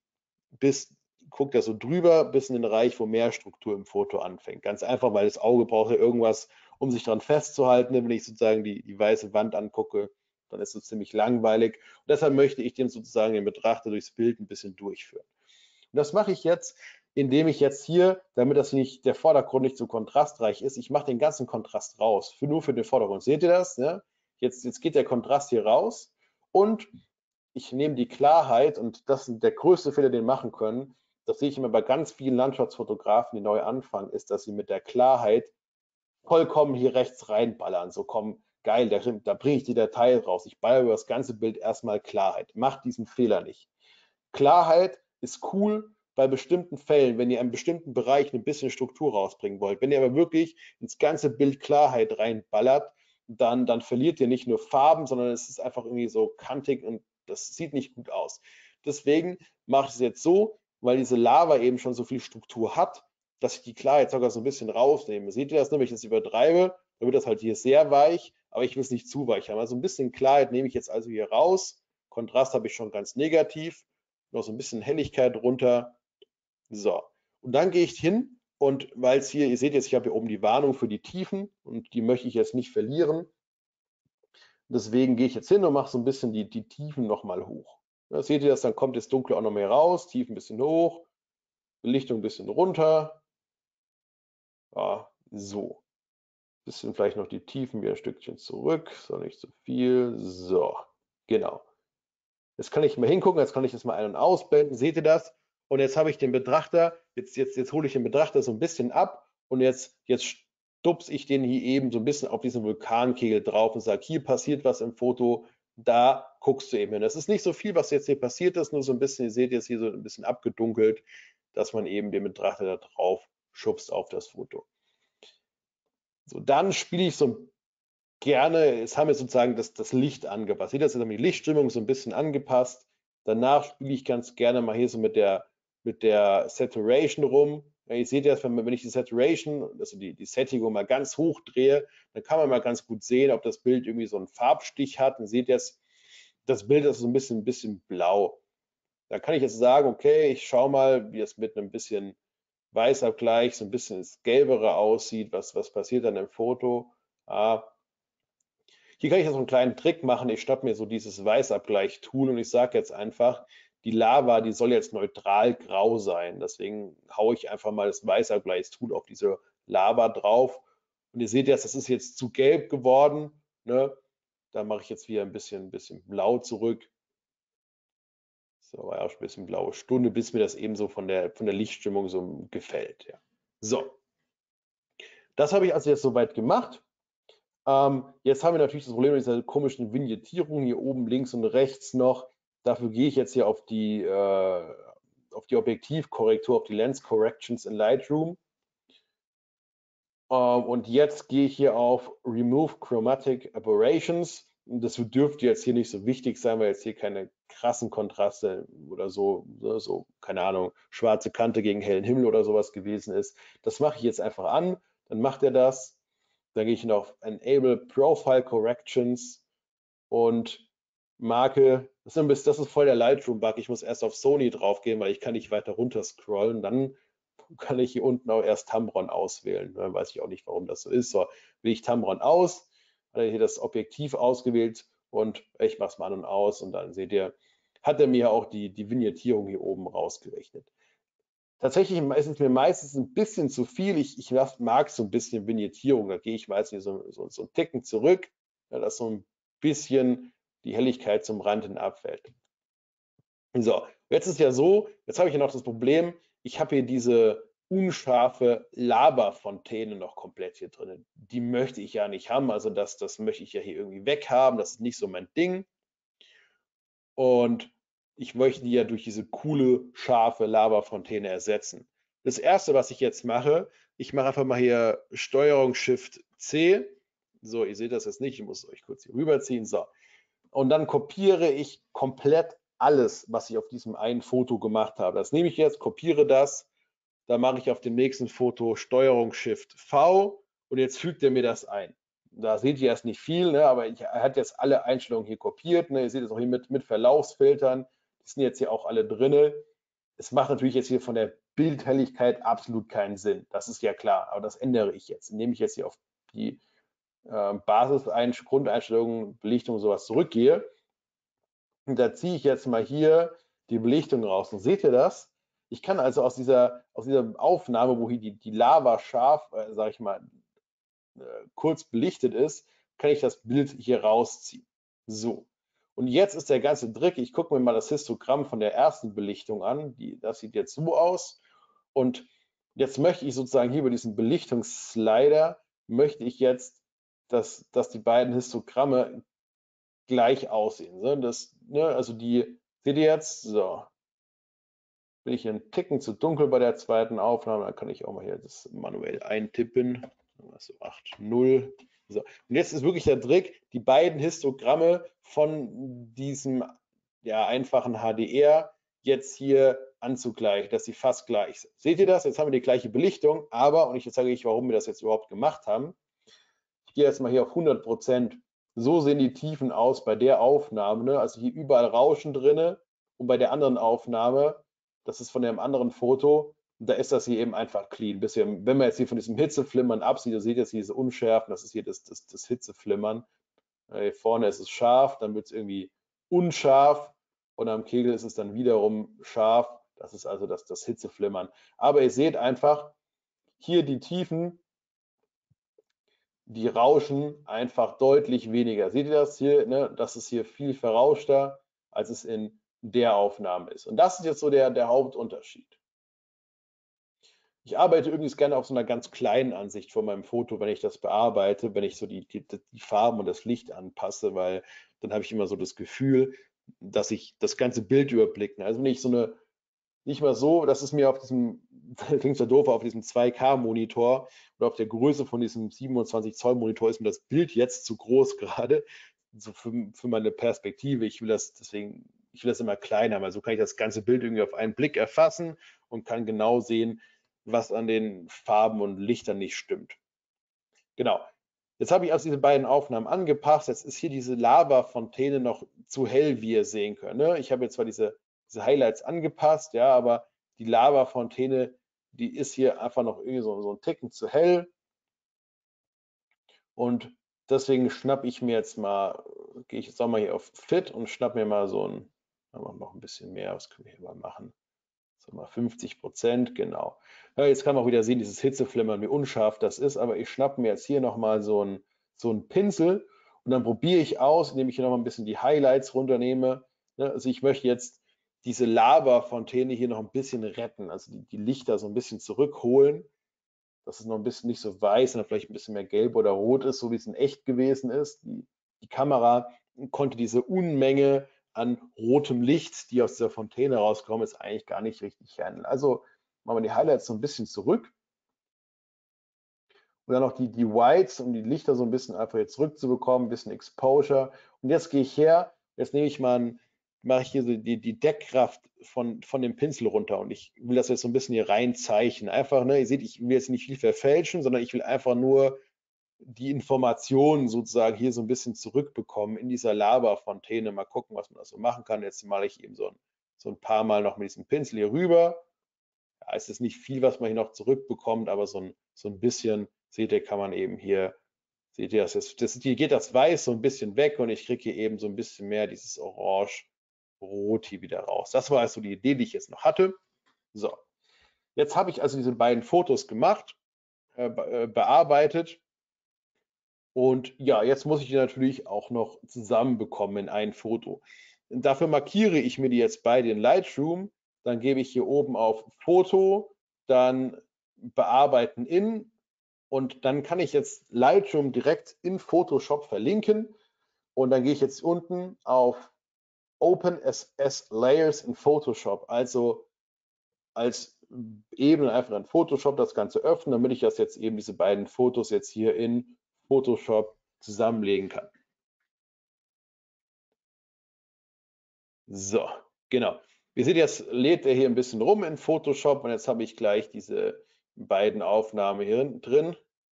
guckt er so drüber bis in den Bereich, wo mehr Struktur im Foto anfängt. Ganz einfach, weil das Auge braucht ja irgendwas, um sich daran festzuhalten. Wenn ich sozusagen die weiße Wand angucke, dann ist es ziemlich langweilig. Und deshalb möchte ich sozusagen den Betrachter durchs Bild ein bisschen durchführen. Und das mache ich jetzt, indem ich jetzt hier, damit der Vordergrund nicht so kontrastreich ist, ich mache den ganzen Kontrast raus, nur für den Vordergrund. Seht ihr das? Ne? Jetzt geht der Kontrast hier raus und ich nehme die Klarheit, und das ist der größte Fehler, den wir machen können, das sehe ich immer bei ganz vielen Landschaftsfotografen, die neu anfangen, ist, dass sie mit der Klarheit vollkommen hier rechts reinballern. So, komm, geil, da bringe ich die Datei raus. Ich baller über das ganze Bild erstmal Klarheit. Macht diesen Fehler nicht. Klarheit ist cool bei bestimmten Fällen, wenn ihr in einem bestimmten Bereich ein bisschen Struktur rausbringen wollt. Wenn ihr aber wirklich ins ganze Bild Klarheit reinballert, dann verliert ihr nicht nur Farben, sondern es ist einfach irgendwie so kantig und das sieht nicht gut aus. Deswegen mache ich es jetzt so, weil diese Lava eben schon so viel Struktur hat, dass ich die Klarheit sogar so ein bisschen rausnehme. Seht ihr das, wenn ich das übertreibe, dann wird das halt hier sehr weich, aber ich will es nicht zu weich haben. Also ein bisschen Klarheit nehme ich jetzt also hier raus. Kontrast habe ich schon ganz negativ. Noch so ein bisschen Helligkeit runter. So, und dann gehe ich hin und weil es hier, ihr seht jetzt, ich habe hier oben die Warnung für die Tiefen und die möchte ich jetzt nicht verlieren. Deswegen gehe ich jetzt hin und mache so ein bisschen die Tiefen nochmal hoch. Da seht ihr das, dann kommt das Dunkle auch noch mehr raus, Tiefen ein bisschen hoch, Belichtung ein bisschen runter. Ja, so. Bisschen vielleicht noch die Tiefen wieder ein Stückchen zurück, so nicht zu viel. So, genau. Jetzt kann ich mal hingucken, jetzt kann ich das mal ein- und ausblenden. Seht ihr das? Und jetzt habe ich den Betrachter, jetzt hole ich den Betrachter so ein bisschen ab und jetzt stupse ich den hier eben so ein bisschen auf diesen Vulkankegel drauf und sage, hier passiert was im Foto, da guckst du eben hin. Das ist nicht so viel, was jetzt hier passiert ist, nur so ein bisschen, ihr seht jetzt hier so ein bisschen abgedunkelt, dass man eben den Betrachter da drauf schubst auf das Foto. So, dann spiele ich so gerne, jetzt haben wir sozusagen das Licht angepasst. Seht ihr, jetzt haben wir die Lichtstimmung so ein bisschen angepasst. Danach spiele ich ganz gerne mal hier so mit der Saturation rum. Ja, ihr seht jetzt, wenn ich die Saturation, also die Sättigung mal ganz hoch drehe, dann kann man mal ganz gut sehen, ob das Bild irgendwie so einen Farbstich hat. Dann seht ihr jetzt, das Bild ist so ein bisschen blau. Da kann ich jetzt sagen, okay, ich schaue mal, wie es mit einem bisschen Weißabgleich so ein bisschen ins Gelbere aussieht, was passiert dann im Foto. Ah, hier kann ich jetzt so einen kleinen Trick machen. Ich schnappe mir so dieses Weißabgleich-Tool und ich sage jetzt einfach, die Lava, die soll jetzt neutral grau sein. Deswegen haue ich einfach mal das Weißabgleich-Tool auf diese Lava drauf. Und ihr seht jetzt, das ist jetzt zu gelb geworden. Ne? Da mache ich jetzt wieder ein bisschen blau zurück. So, war ja auch schon ein bisschen blaue Stunde, bis mir das eben so von der Lichtstimmung so gefällt. Ja. So, das habe ich also jetzt soweit gemacht. Jetzt haben wir natürlich das Problem mit dieser komischen Vignettierung hier oben links und rechts noch. Dafür gehe ich jetzt hier auf die Objektivkorrektur, auf die Lens Corrections in Lightroom. Und jetzt gehe ich hier auf Remove Chromatic Aberrations. Das dürfte jetzt hier nicht so wichtig sein, weil jetzt hier keine krassen Kontraste oder so, keine Ahnung, schwarze Kante gegen hellen Himmel oder sowas gewesen ist. Das mache ich jetzt einfach an, dann macht er das. Dann gehe ich noch auf Enable Profile Corrections und marke, das ist voll der Lightroom-Bug. Ich muss erst auf Sony draufgehen, weil ich kann nicht weiter runter scrollen. Dann kann ich hier unten auch erst Tamron auswählen. Dann weiß ich auch nicht, warum das so ist. So, wähle ich Tamron aus, hat er hier das Objektiv ausgewählt und ich mache es mal an und aus und dann seht ihr, hat er mir auch die Vignettierung hier oben rausgerechnet. Tatsächlich ist es mir meistens ein bisschen zu viel. Ich mag so ein bisschen Vignettierung. Da gehe ich meistens so einen Ticken zurück, ja, dass so ein bisschen die Helligkeit zum Rand hin abfällt. So, jetzt ist ja so, jetzt habe ich ja noch das Problem, ich habe hier diese unscharfe Lava-Fontäne noch komplett hier drin. Die möchte ich ja nicht haben, also das möchte ich ja hier irgendwie weghaben, das ist nicht so mein Ding. Und ich möchte die ja durch diese coole, scharfe Lava-Fontäne ersetzen. Das erste, was ich jetzt mache, ich mache einfach mal hier Steuerung Shift C. So, ihr seht das jetzt nicht, ich muss euch kurz hier rüberziehen. So. Und dann kopiere ich komplett alles, was ich auf diesem einen Foto gemacht habe. Das nehme ich jetzt, kopiere das, dann mache ich auf dem nächsten Foto Steuerung Shift V und jetzt fügt er mir das ein. Da seht ihr erst nicht viel, ne, aber er hat jetzt alle Einstellungen hier kopiert. Ne, ihr seht es auch hier mit Verlaufsfiltern. Die sind jetzt hier auch alle drin. Es macht natürlich jetzt hier von der Bildhelligkeit absolut keinen Sinn. Das ist ja klar, aber das ändere ich jetzt, indem ich jetzt hier auf die Grundeinstellungen, Belichtung, sowas zurückgehe. Und da ziehe ich jetzt mal hier die Belichtung raus. Und seht ihr das? Ich kann also aus dieser Aufnahme, wo hier die Lava scharf, sage ich mal, kurz belichtet ist, kann ich das Bild hier rausziehen. So. Und jetzt ist der ganze Trick. Ich gucke mir mal das Histogramm von der ersten Belichtung an. Das sieht jetzt so aus. Und jetzt möchte ich sozusagen hier über diesen Belichtungsslider, möchte ich jetzt, dass die beiden Histogramme gleich aussehen. Also die, seht ihr jetzt, so, bin ich einen Ticken zu dunkel bei der zweiten Aufnahme, dann kann ich auch mal hier das manuell eintippen. So 8,0. So. Und jetzt ist wirklich der Trick, die beiden Histogramme von diesem einfachen HDR jetzt hier anzugleichen, dass sie fast gleich sind. Seht ihr das? Jetzt haben wir die gleiche Belichtung, aber, und jetzt sage ich, warum wir das jetzt überhaupt gemacht haben. Ich gehe jetzt mal hier auf 100%. So sehen die Tiefen aus bei der Aufnahme. Ne? Also hier überall Rauschen drin und bei der anderen Aufnahme, das ist von dem anderen Foto, da ist das hier eben einfach clean. Wenn man jetzt hier von diesem Hitzeflimmern absieht, ihr seht jetzt hier diese Unschärfen, das ist hier das Hitzeflimmern. Hier vorne ist es scharf, dann wird es irgendwie unscharf und am Kegel ist es dann wiederum scharf. Das ist also das Hitzeflimmern. Aber ihr seht einfach, hier die Tiefen, die rauschen einfach deutlich weniger. Seht ihr das hier? Ne? Das ist hier viel verrauschter, als es in der Aufnahme ist. Und das ist jetzt so der Hauptunterschied. Ich arbeite übrigens gerne auf so einer ganz kleinen Ansicht von meinem Foto, wenn ich das bearbeite, wenn ich so die Farben und das Licht anpasse, weil dann habe ich immer so das Gefühl, dass ich das ganze Bild überblicken. Also wenn ich nicht mal so, das ist mir auf diesem, klingt so doof, auf diesem 2K-Monitor oder auf der Größe von diesem 27 Zoll Monitor ist mir das Bild jetzt zu groß gerade, so für meine Perspektive. Ich will das immer kleiner, weil so kann ich das ganze Bild irgendwie auf einen Blick erfassen und kann genau sehen, was an den Farben und Lichtern nicht stimmt. Genau. Jetzt habe ich also diese beiden Aufnahmen angepasst. Jetzt ist hier diese Lava-Fontäne noch zu hell, wie ihr sehen könnt. Ne? Ich habe jetzt zwar diese Highlights angepasst, ja, aber die Lava-Fontäne, die ist hier einfach noch irgendwie so ein Ticken zu hell. Und deswegen schnappe ich mir jetzt mal, gehe ich jetzt auch mal hier auf Fit und schnappe mir mal so ein, noch ein bisschen mehr, was können wir hier mal machen? So mal 50%, genau. Ja, jetzt kann man auch wieder sehen, dieses Hitzeflimmern, wie unscharf das ist, aber ich schnappe mir jetzt hier nochmal so einen Pinsel und dann probiere ich aus, indem ich hier nochmal ein bisschen die Highlights runternehme. Ne? Also ich möchte jetzt diese Lava-Fontäne hier noch ein bisschen retten, also die Lichter so ein bisschen zurückholen, dass es noch ein bisschen nicht so weiß, sondern vielleicht ein bisschen mehr gelb oder rot ist, so wie es in echt gewesen ist. Die Kamera konnte diese Unmenge an rotem Licht, die aus dieser Fontäne rauskommen, ist eigentlich gar nicht richtig handeln. Also machen wir die Highlights so ein bisschen zurück und dann noch die Whites, um die Lichter so ein bisschen einfach jetzt zurückzubekommen, ein bisschen Exposure. Und jetzt gehe ich her, jetzt nehme ich mal, mache ich hier so die Deckkraft von dem Pinsel runter und ich will das jetzt so ein bisschen hier reinzeichnen. Einfach, ne, ihr seht, ich will jetzt nicht viel verfälschen, sondern ich will einfach nur die Informationen sozusagen hier so ein bisschen zurückbekommen in dieser Lava-Fontäne. Mal gucken, was man da so machen kann. Jetzt male ich eben so ein paar Mal noch mit diesem Pinsel hier rüber. Ja, es ist nicht viel, was man hier noch zurückbekommt, aber so ein bisschen, seht ihr, kann man eben hier, seht ihr, hier geht das Weiß so ein bisschen weg und ich kriege hier eben so ein bisschen mehr dieses Orange-Rot hier wieder raus. Das war also die Idee, die ich jetzt noch hatte. So, jetzt habe ich also diese beiden Fotos gemacht, bearbeitet. Und ja, jetzt muss ich die natürlich auch noch zusammenbekommen in ein Foto. Und dafür markiere ich mir die jetzt beide in Lightroom. Dann gebe ich hier oben auf Foto, dann bearbeiten in und dann kann ich jetzt Lightroom direkt in Photoshop verlinken. Und dann gehe ich jetzt unten auf Open as Layers in Photoshop, also als Ebene einfach in Photoshop das Ganze öffnen, damit ich das jetzt eben diese beiden Fotos jetzt hier in Photoshop zusammenlegen kann. So, genau. Ihr seht, jetzt lädt er hier ein bisschen rum in Photoshop und jetzt habe ich gleich diese beiden Aufnahmen hier drin.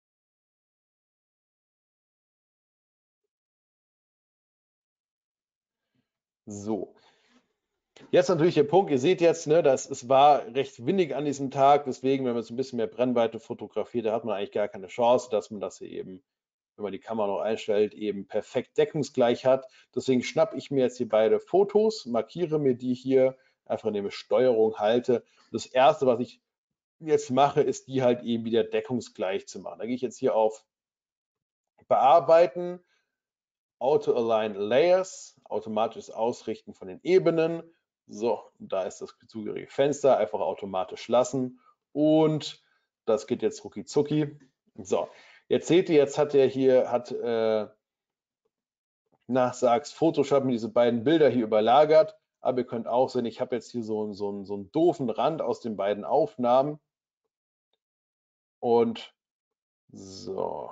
So, jetzt natürlich der Punkt, ihr seht jetzt, ne, es war recht windig an diesem Tag, deswegen, wenn man jetzt ein bisschen mehr Brennweite fotografiert, da hat man eigentlich gar keine Chance, dass man das hier eben, wenn man die Kamera noch einstellt, eben perfekt deckungsgleich hat. Deswegen schnappe ich mir jetzt hier beide Fotos, markiere mir die hier, einfach indem ich Steuerung halte. Das erste, was ich jetzt mache, ist die halt eben wieder deckungsgleich zu machen. Da gehe ich jetzt hier auf Bearbeiten, Auto-Align Layers, automatisches Ausrichten von den Ebenen. So, da ist das zugehörige Fenster, einfach automatisch lassen und das geht jetzt rucki zucki. So, jetzt seht ihr, jetzt hat er hier, sagt Photoshop mir diese beiden Bilder hier überlagert, aber ihr könnt auch sehen, ich habe jetzt hier so einen doofen Rand aus den beiden Aufnahmen und so.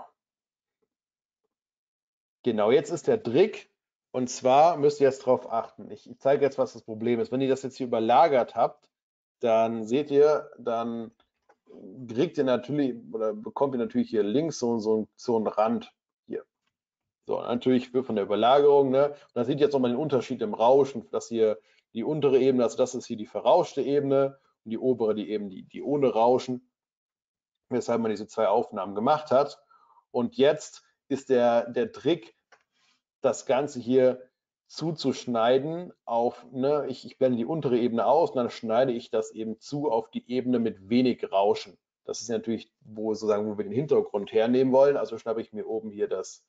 Genau, jetzt ist der Trick. Und zwar müsst ihr jetzt darauf achten. Ich zeige jetzt, was das Problem ist. Wenn ihr das jetzt hier überlagert habt, dann seht ihr, dann kriegt ihr natürlich oder bekommt ihr natürlich hier links so einen Rand hier. So, natürlich von der Überlagerung. Ne? Und da seht ihr jetzt nochmal den Unterschied im Rauschen, dass hier die untere Ebene, also das ist hier die verrauschte Ebene und die obere, die ohne Rauschen, weshalb man diese zwei Aufnahmen gemacht hat. Und jetzt ist der Trick, das Ganze hier zuzuschneiden auf, ne, ich blende die untere Ebene aus und dann schneide ich das eben zu auf die Ebene mit wenig Rauschen. Das ist natürlich, wo wir den Hintergrund hernehmen wollen. Also schnappe ich mir oben hier das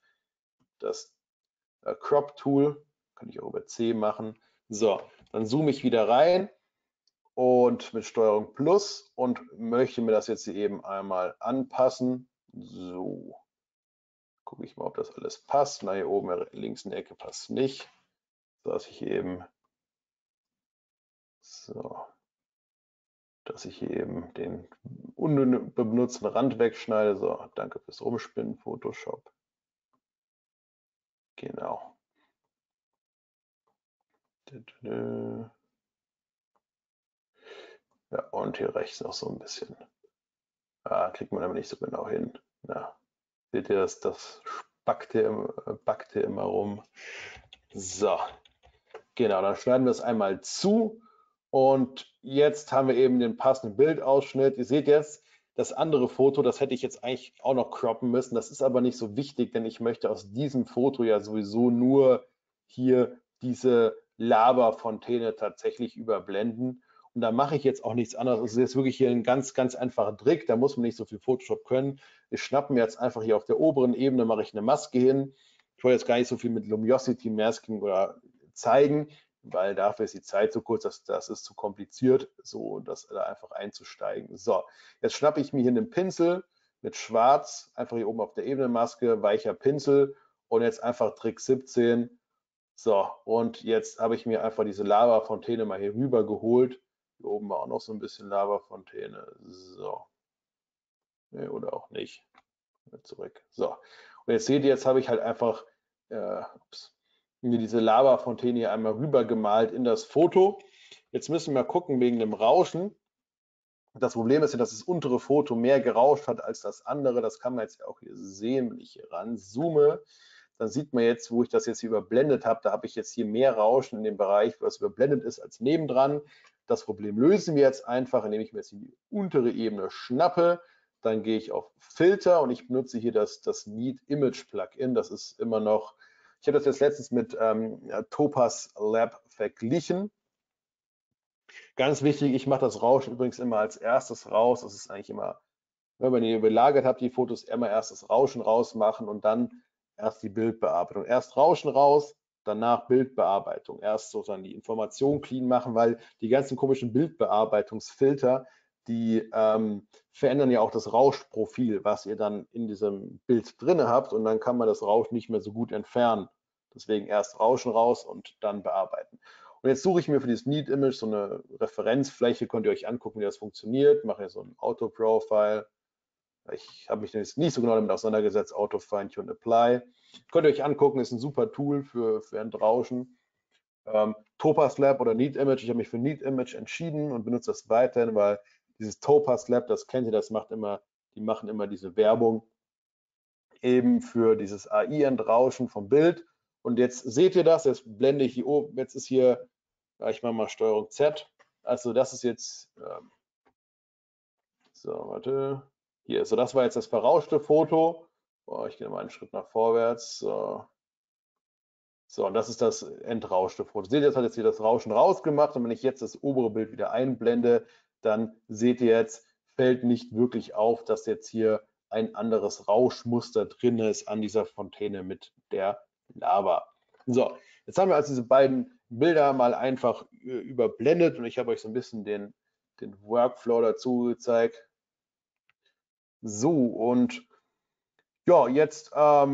Crop Tool, kann ich auch über C machen. So, dann zoome ich wieder rein und mit Steuerung Plus und möchte mir das jetzt hier eben einmal anpassen. So, gucke ich mal, ob das alles passt. Na, hier oben links in der Ecke passt nicht. So, dass ich eben den unbenutzten Rand wegschneide. So, danke fürs Umspinnen, Photoshop. Genau. Ja, und hier rechts noch so ein bisschen. Kriegt man aber nicht so genau hin. Ja, Seht ihr, das backte immer rum. So, genau, dann schneiden wir es einmal zu. Und jetzt haben wir eben den passenden Bildausschnitt. Ihr seht jetzt, das andere Foto, das hätte ich jetzt eigentlich auch noch croppen müssen. Das ist aber nicht so wichtig, denn ich möchte aus diesem Foto ja sowieso nur hier diese Lavafontäne tatsächlich überblenden. Und da mache ich jetzt auch nichts anderes. Es ist jetzt wirklich hier ein ganz, ganz einfacher Trick. Da muss man nicht so viel Photoshop können. Wir schnappen jetzt einfach hier auf der oberen Ebene, mache ich eine Maske hin. Ich wollte jetzt gar nicht so viel mit Luminosity Masking oder zeigen, weil dafür ist die Zeit zu kurz, das ist zu kompliziert, so das da einfach einzusteigen. So, jetzt schnappe ich mir hier einen Pinsel mit Schwarz, einfach hier oben auf der Ebenenmaske, weicher Pinsel und jetzt einfach Trick 17. So, und jetzt habe ich mir einfach diese Lavafontäne mal hier rüber geholt. Hier oben war auch noch so ein bisschen Lavafontäne. So. Nee, oder auch nicht. Zurück. So. Und jetzt seht ihr, jetzt habe ich halt einfach mir diese Lavafontäne hier einmal rüber gemalt in das Foto. Jetzt müssen wir gucken wegen dem Rauschen. Das Problem ist ja, dass das untere Foto mehr gerauscht hat als das andere. Das kann man jetzt auch hier sehen, wenn ich hier ranzoome. Dann sieht man jetzt, wo ich das jetzt hier überblendet habe, da habe ich jetzt hier mehr Rauschen in dem Bereich, wo das überblendet ist, als nebendran. Das Problem lösen wir jetzt einfach, indem ich mir jetzt die untere Ebene schnappe. Dann gehe ich auf Filter und ich benutze hier das Neat Image Plugin. Das ist immer noch, ich habe das jetzt letztens mit Topaz Lab verglichen. Ganz wichtig, ich mache das Rauschen übrigens immer als erstes raus. Das ist eigentlich immer, wenn ihr belagert habt, die Fotos immer erst das Rauschen rausmachen und dann erst die Bildbearbeitung. Erst Rauschen raus, danach Bildbearbeitung. Erst sozusagen die Information clean machen, weil die ganzen komischen Bildbearbeitungsfilter, die verändern ja auch das Rauschprofil, was ihr dann in diesem Bild drin habt und dann kann man das Rauschen nicht mehr so gut entfernen. Deswegen erst Rauschen raus und dann bearbeiten. Und jetzt suche ich mir für dieses Neat Image so eine Referenzfläche, könnt ihr euch angucken, wie das funktioniert. Mache hier so ein Auto-Profile. Ich habe mich nicht so genau damit auseinandergesetzt. Auto Fine-Tune Apply. Könnt ihr euch angucken, ist ein super Tool für Entrauschen. Topaz Lab oder Neat Image. Ich habe mich für Neat Image entschieden und benutze das weiterhin, weil dieses Topaz Lab, das kennt ihr, das macht immer, die machen immer diese Werbung eben für dieses AI-Entrauschen vom Bild. Und jetzt seht ihr das, jetzt blende ich hier oben, jetzt ist hier, ich mache mal Steuerung Z. Also das ist jetzt, so, warte, hier, so das war jetzt das verrauschte Foto. Oh, ich gehe mal einen Schritt nach vorwärts. So. So, und das ist das entrauschte Foto. Seht ihr, das hat jetzt hier das Rauschen rausgemacht. Und wenn ich jetzt das obere Bild wieder einblende, dann seht ihr jetzt, fällt nicht wirklich auf, dass jetzt hier ein anderes Rauschmuster drin ist an dieser Fontäne mit der Lava. So, jetzt haben wir also diese beiden Bilder mal einfach überblendet und ich habe euch so ein bisschen den Workflow dazu gezeigt. So, und ja, jetzt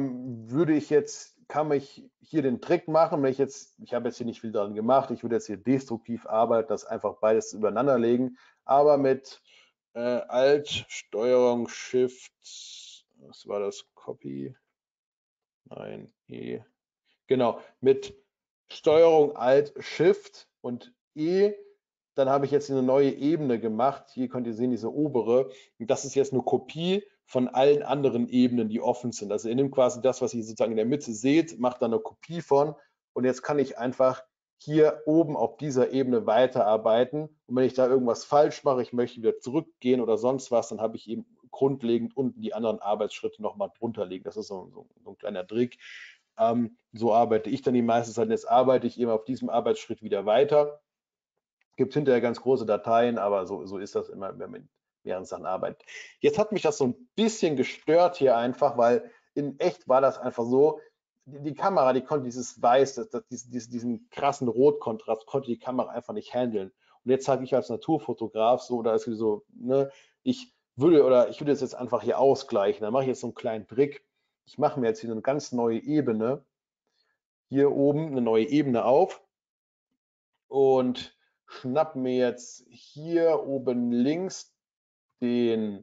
kann ich hier den Trick machen, wenn ich habe jetzt hier nicht viel dran gemacht, ich würde jetzt hier destruktiv arbeiten, das einfach beides übereinander legen, aber mit Alt, Steuerung, Shift, was war das, Copy? Nein, E. Genau, mit Steuerung, Alt, Shift und E, dann habe ich jetzt eine neue Ebene gemacht. Hier könnt ihr sehen, diese obere. Und das ist jetzt eine Kopie von allen anderen Ebenen, die offen sind. Also ihr nehmt quasi das, was ihr sozusagen in der Mitte seht, macht da eine Kopie von. Und jetzt kann ich einfach hier oben auf dieser Ebene weiterarbeiten. Und wenn ich da irgendwas falsch mache, ich möchte wieder zurückgehen oder sonst was, dann habe ich eben grundlegend unten die anderen Arbeitsschritte nochmal drunter liegen. Das ist so ein kleiner Trick. So arbeite ich dann die meiste Zeit. Jetzt arbeite ich eben auf diesem Arbeitsschritt wieder weiter. Gibt hinterher ganz große Dateien, aber so ist das immer, wenn man mit mehreren Sachen arbeitet. Jetzt hat mich das so ein bisschen gestört hier einfach, weil in echt war das einfach so, die Kamera, die konnte dieses Weiß, diesen krassen Rotkontrast, konnte die Kamera einfach nicht handeln. Und jetzt sage ich als Naturfotograf so, da ist so, ne, ich würde das jetzt einfach hier ausgleichen. Da mache ich jetzt so einen kleinen Trick. Ich mache mir jetzt hier eine ganz neue Ebene, hier oben eine neue Ebene auf und schnapp mir jetzt hier oben links dieses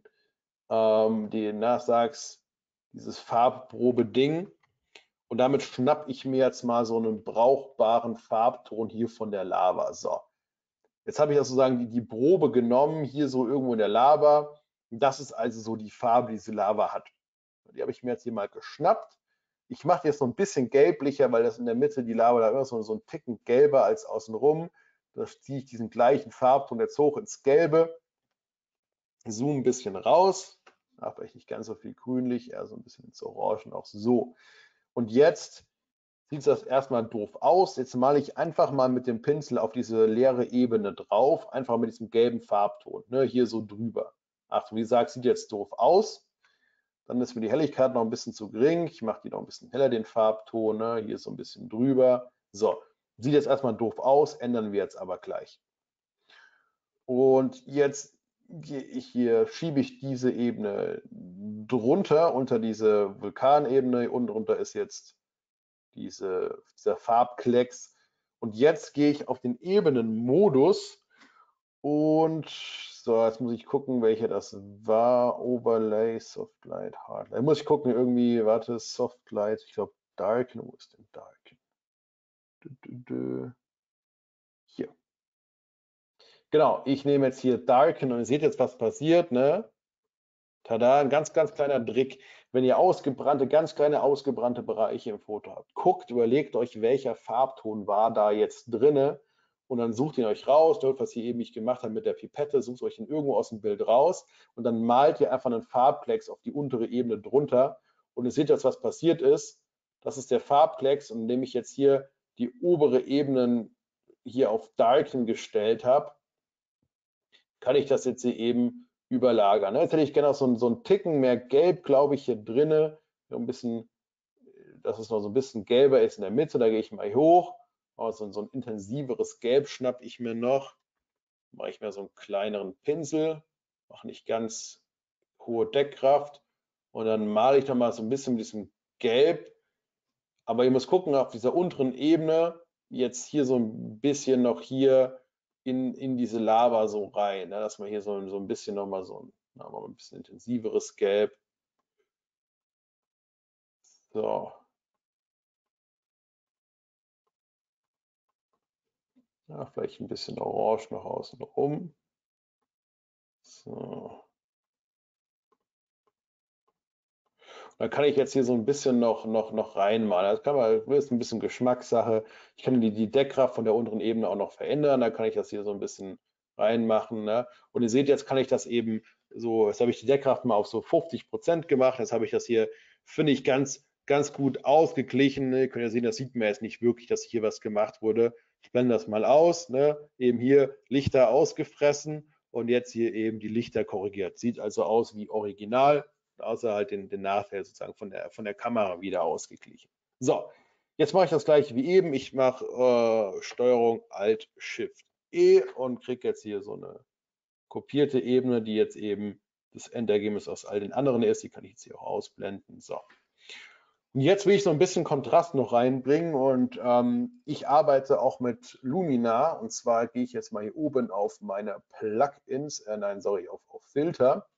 Farbprobe-Ding und damit schnapp ich mir jetzt mal so einen brauchbaren Farbton hier von der Lava. So, jetzt habe ich sozusagen die Probe genommen, hier so irgendwo in der Lava. Das ist also so die Farbe, die diese Lava hat. Die habe ich mir jetzt hier mal geschnappt. Ich mache die jetzt noch ein bisschen gelblicher, weil das in der Mitte die Lava da immer so einen Ticken gelber als außenrum. Da ziehe ich diesen gleichen Farbton jetzt hoch ins Gelbe. Zoom ein bisschen raus. Aber vielleicht nicht ganz so viel grünlich, eher so ein bisschen ins Orange, auch so. Und jetzt sieht das erstmal doof aus. Jetzt male ich einfach mal mit dem Pinsel auf diese leere Ebene drauf, einfach mit diesem gelben Farbton, ne, hier so drüber. Achtung, wie gesagt, sieht jetzt doof aus. Dann ist mir die Helligkeit noch ein bisschen zu gering. Ich mache die noch ein bisschen heller, den Farbton, ne, hier so ein bisschen drüber. So, sieht jetzt erstmal doof aus, ändern wir jetzt aber gleich. Und jetzt schiebe ich diese Ebene drunter, unter diese Vulkanebene. Unten drunter ist jetzt dieser Farbklecks. Und jetzt gehe ich auf den Ebenenmodus und so, jetzt muss ich gucken, welcher das war. Overlay, Softlight, Hardlight. Muss ich gucken, irgendwie, warte, Softlight, ich glaube Darken, wo ist denn Darken? Hier. Genau, ich nehme jetzt hier Darken und ihr seht jetzt, was passiert, ne? Tada, ein ganz, ganz kleiner Trick. Wenn ihr ganz kleine ausgebrannte Bereiche im Foto habt, guckt, überlegt euch, welcher Farbton war da jetzt drinne und dann sucht ihn euch raus, dort, was ihr eben nicht gemacht habt mit der Pipette, sucht euch ihn irgendwo aus dem Bild raus und dann malt ihr einfach einen Farbklecks auf die untere Ebene drunter und ihr seht jetzt, was passiert ist. Das ist der Farbklecks und indem ich jetzt hier die obere Ebene hier auf Darken gestellt habe, kann ich das jetzt hier eben überlagern. Jetzt hätte ich gerne auch so einen Ticken mehr Gelb, glaube ich, hier drinne. So ein bisschen, dass es noch so ein bisschen gelber ist in der Mitte. Da gehe ich mal hoch. So ein intensiveres Gelb schnappe ich mir noch. Mache ich mir so einen kleineren Pinsel. Mache nicht ganz hohe Deckkraft. Und dann male ich noch mal so ein bisschen mit diesem Gelb. Aber ihr müsst gucken, auf dieser unteren Ebene, jetzt hier so ein bisschen noch hier in diese Lava so rein, ne, dass man hier so ein bisschen nochmal ein bisschen intensiveres Gelb. So. Ja, vielleicht ein bisschen Orange noch außen rum. So. Dann kann ich jetzt hier so ein bisschen noch reinmalen. Das ist ein bisschen Geschmackssache. Ich kann die Deckkraft von der unteren Ebene auch noch verändern. Da kann ich das hier so ein bisschen reinmachen. Ne? Und ihr seht, jetzt kann ich das eben so, jetzt habe ich die Deckkraft mal auf so 50% gemacht. Jetzt habe ich das hier, finde ich, ganz gut ausgeglichen. Ne? Ihr könnt ja sehen, das sieht man jetzt nicht wirklich, dass hier was gemacht wurde. Ich blende das mal aus. Ne? Eben hier Lichter ausgefressen und jetzt hier eben die Lichter korrigiert. Sieht also aus wie original, außer halt den Nachteil sozusagen von der Kamera wieder ausgeglichen. So, jetzt mache ich das gleiche wie eben. Ich mache Steuerung Alt Shift E und kriege jetzt hier so eine kopierte Ebene, die jetzt eben das Endergebnis aus all den anderen ist. Die kann ich jetzt hier auch ausblenden. So. Und jetzt will ich so ein bisschen Kontrast noch reinbringen und ich arbeite auch mit Lumina und zwar gehe ich jetzt mal hier oben auf meine Plugins, auf Filter.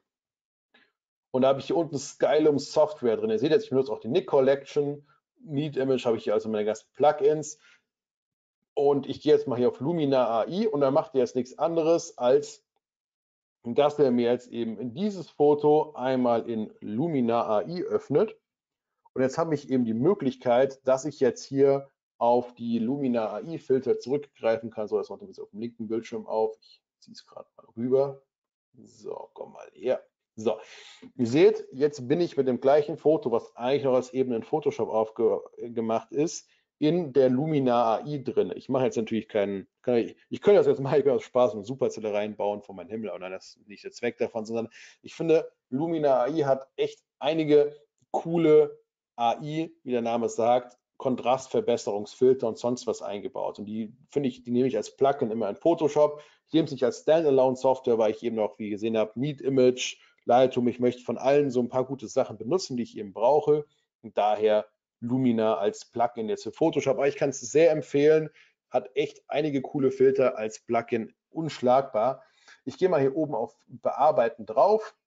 Und da habe ich hier unten Skylum Software drin. Ihr seht jetzt, ich benutze auch die Nik Collection. Neat Image habe ich hier also meine ganzen Plugins. Und ich gehe jetzt mal hier auf Lumina AI und dann macht ihr jetzt nichts anderes, als dass er mir jetzt eben in dieses Foto einmal in Lumina AI öffnet. Und jetzt habe ich eben die Möglichkeit, dass ich jetzt hier auf die Lumina AI Filter zurückgreifen kann. So, das macht jetzt auf dem linken Bildschirm auf. Ich ziehe es gerade mal rüber. So, komm mal her. So, ihr seht, jetzt bin ich mit dem gleichen Foto, was eigentlich noch als eben in Photoshop aufgemacht ist, in der Lumina AI drin. Ich mache jetzt natürlich ich könnte das jetzt mal aus Spaß und Superzelle reinbauen von meinem Himmel, aber das ist nicht der Zweck davon, sondern ich finde, Lumina AI hat echt einige coole AI, wie der Name sagt, Kontrastverbesserungsfilter und sonst was eingebaut. Und die nehme ich als Plugin immer in Photoshop. Ich nehme es nicht als Standalone-Software, weil ich eben noch, wie ihr gesehen habt, Neat Image, Lightroom, ich möchte von allen so ein paar gute Sachen benutzen, die ich eben brauche. Und daher Lumina als Plugin jetzt für Photoshop. Aber ich kann es sehr empfehlen, hat echt einige coole Filter als Plugin, unschlagbar. Ich gehe mal hier oben auf Bearbeiten drauf.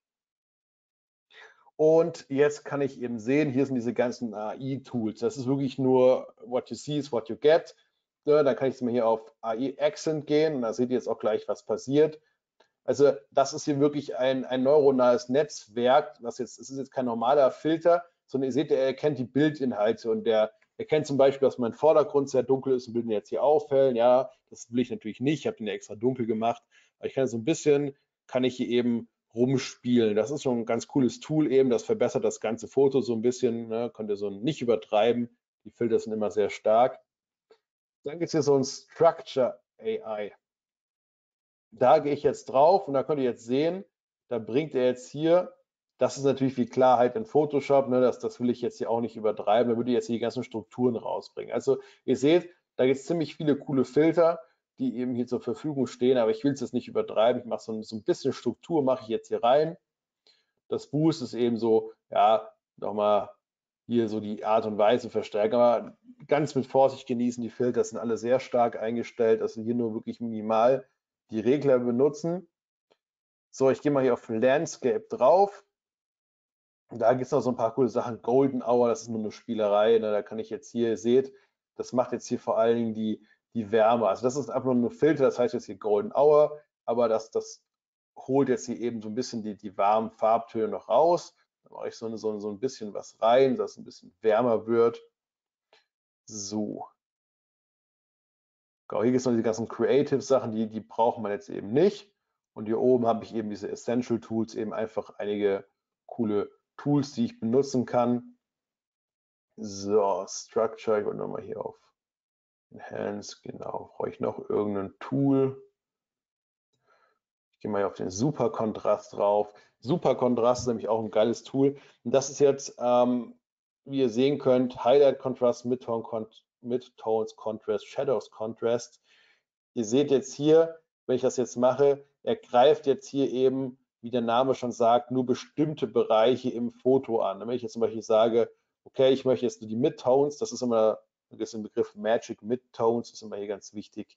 Und jetzt kann ich eben sehen, hier sind diese ganzen AI-Tools. Das ist wirklich nur what you see is what you get. Ja, dann kann ich jetzt mal hier auf AI Accent gehen und da seht ihr jetzt auch gleich, was passiert. Also das ist hier wirklich ein neuronales Netzwerk. Es ist jetzt kein normaler Filter, sondern ihr seht, er erkennt die Bildinhalte und der erkennt zum Beispiel, dass mein Vordergrund sehr dunkel ist und will den jetzt hier aufhellen. Ja, das will ich natürlich nicht. Ich habe den ja extra dunkel gemacht. Aber ich kann so ein bisschen, kann ich hier eben rumspielen. Das ist schon ein ganz cooles Tool eben. Das verbessert das ganze Foto so ein bisschen. Ne? Könnt ihr so nicht übertreiben. Die Filter sind immer sehr stark. Dann gibt es hier so ein Structure AI. Da gehe ich jetzt drauf und da könnt ihr jetzt sehen, da bringt er jetzt hier, das ist natürlich wie Klarheit in Photoshop, ne, das will ich jetzt hier auch nicht übertreiben, da würde ich jetzt hier die ganzen Strukturen rausbringen. Also ihr seht, da gibt es ziemlich viele coole Filter, die eben hier zur Verfügung stehen, aber ich will es jetzt nicht übertreiben, ich mache so ein bisschen Struktur, mache ich jetzt hier rein. Das Boost ist eben so, ja, nochmal hier so die Art und Weise verstärken, aber ganz mit Vorsicht genießen, die Filter sind alle sehr stark eingestellt, also hier nur wirklich minimal die Regler benutzen. So, ich gehe mal hier auf Landscape drauf. Da gibt es noch so ein paar coole Sachen. Golden Hour, das ist nur eine Spielerei. Ne? Da kann ich jetzt hier, ihr seht, das macht jetzt hier vor allen Dingen die Wärme. Also das ist einfach nur ein Filter, das heißt jetzt hier Golden Hour, aber das holt jetzt hier eben so ein bisschen die warmen Farbtöne noch raus. Da mache ich so ein bisschen was rein, dass es ein bisschen wärmer wird. So. Genau, hier gibt es noch die ganzen Creative-Sachen, die braucht man jetzt eben nicht. Und hier oben habe ich eben diese Essential Tools, eben einfach einige coole Tools, die ich benutzen kann. So, Structure, ich wollte nochmal hier auf Enhance, genau, brauche ich noch irgendein Tool. Ich gehe mal hier auf den Superkontrast drauf. Superkontrast ist nämlich auch ein geiles Tool. Und das ist jetzt, wie ihr sehen könnt, Highlight Contrast, Midtones Contrast, Shadows Contrast. Ihr seht jetzt hier, wenn ich das jetzt mache, er greift jetzt hier eben, wie der Name schon sagt, nur bestimmte Bereiche im Foto an. Wenn ich jetzt zum Beispiel sage, okay, ich möchte jetzt nur die Midtones, das ist immer, das ist im Begriff Magic Midtones, ist immer hier ganz wichtig,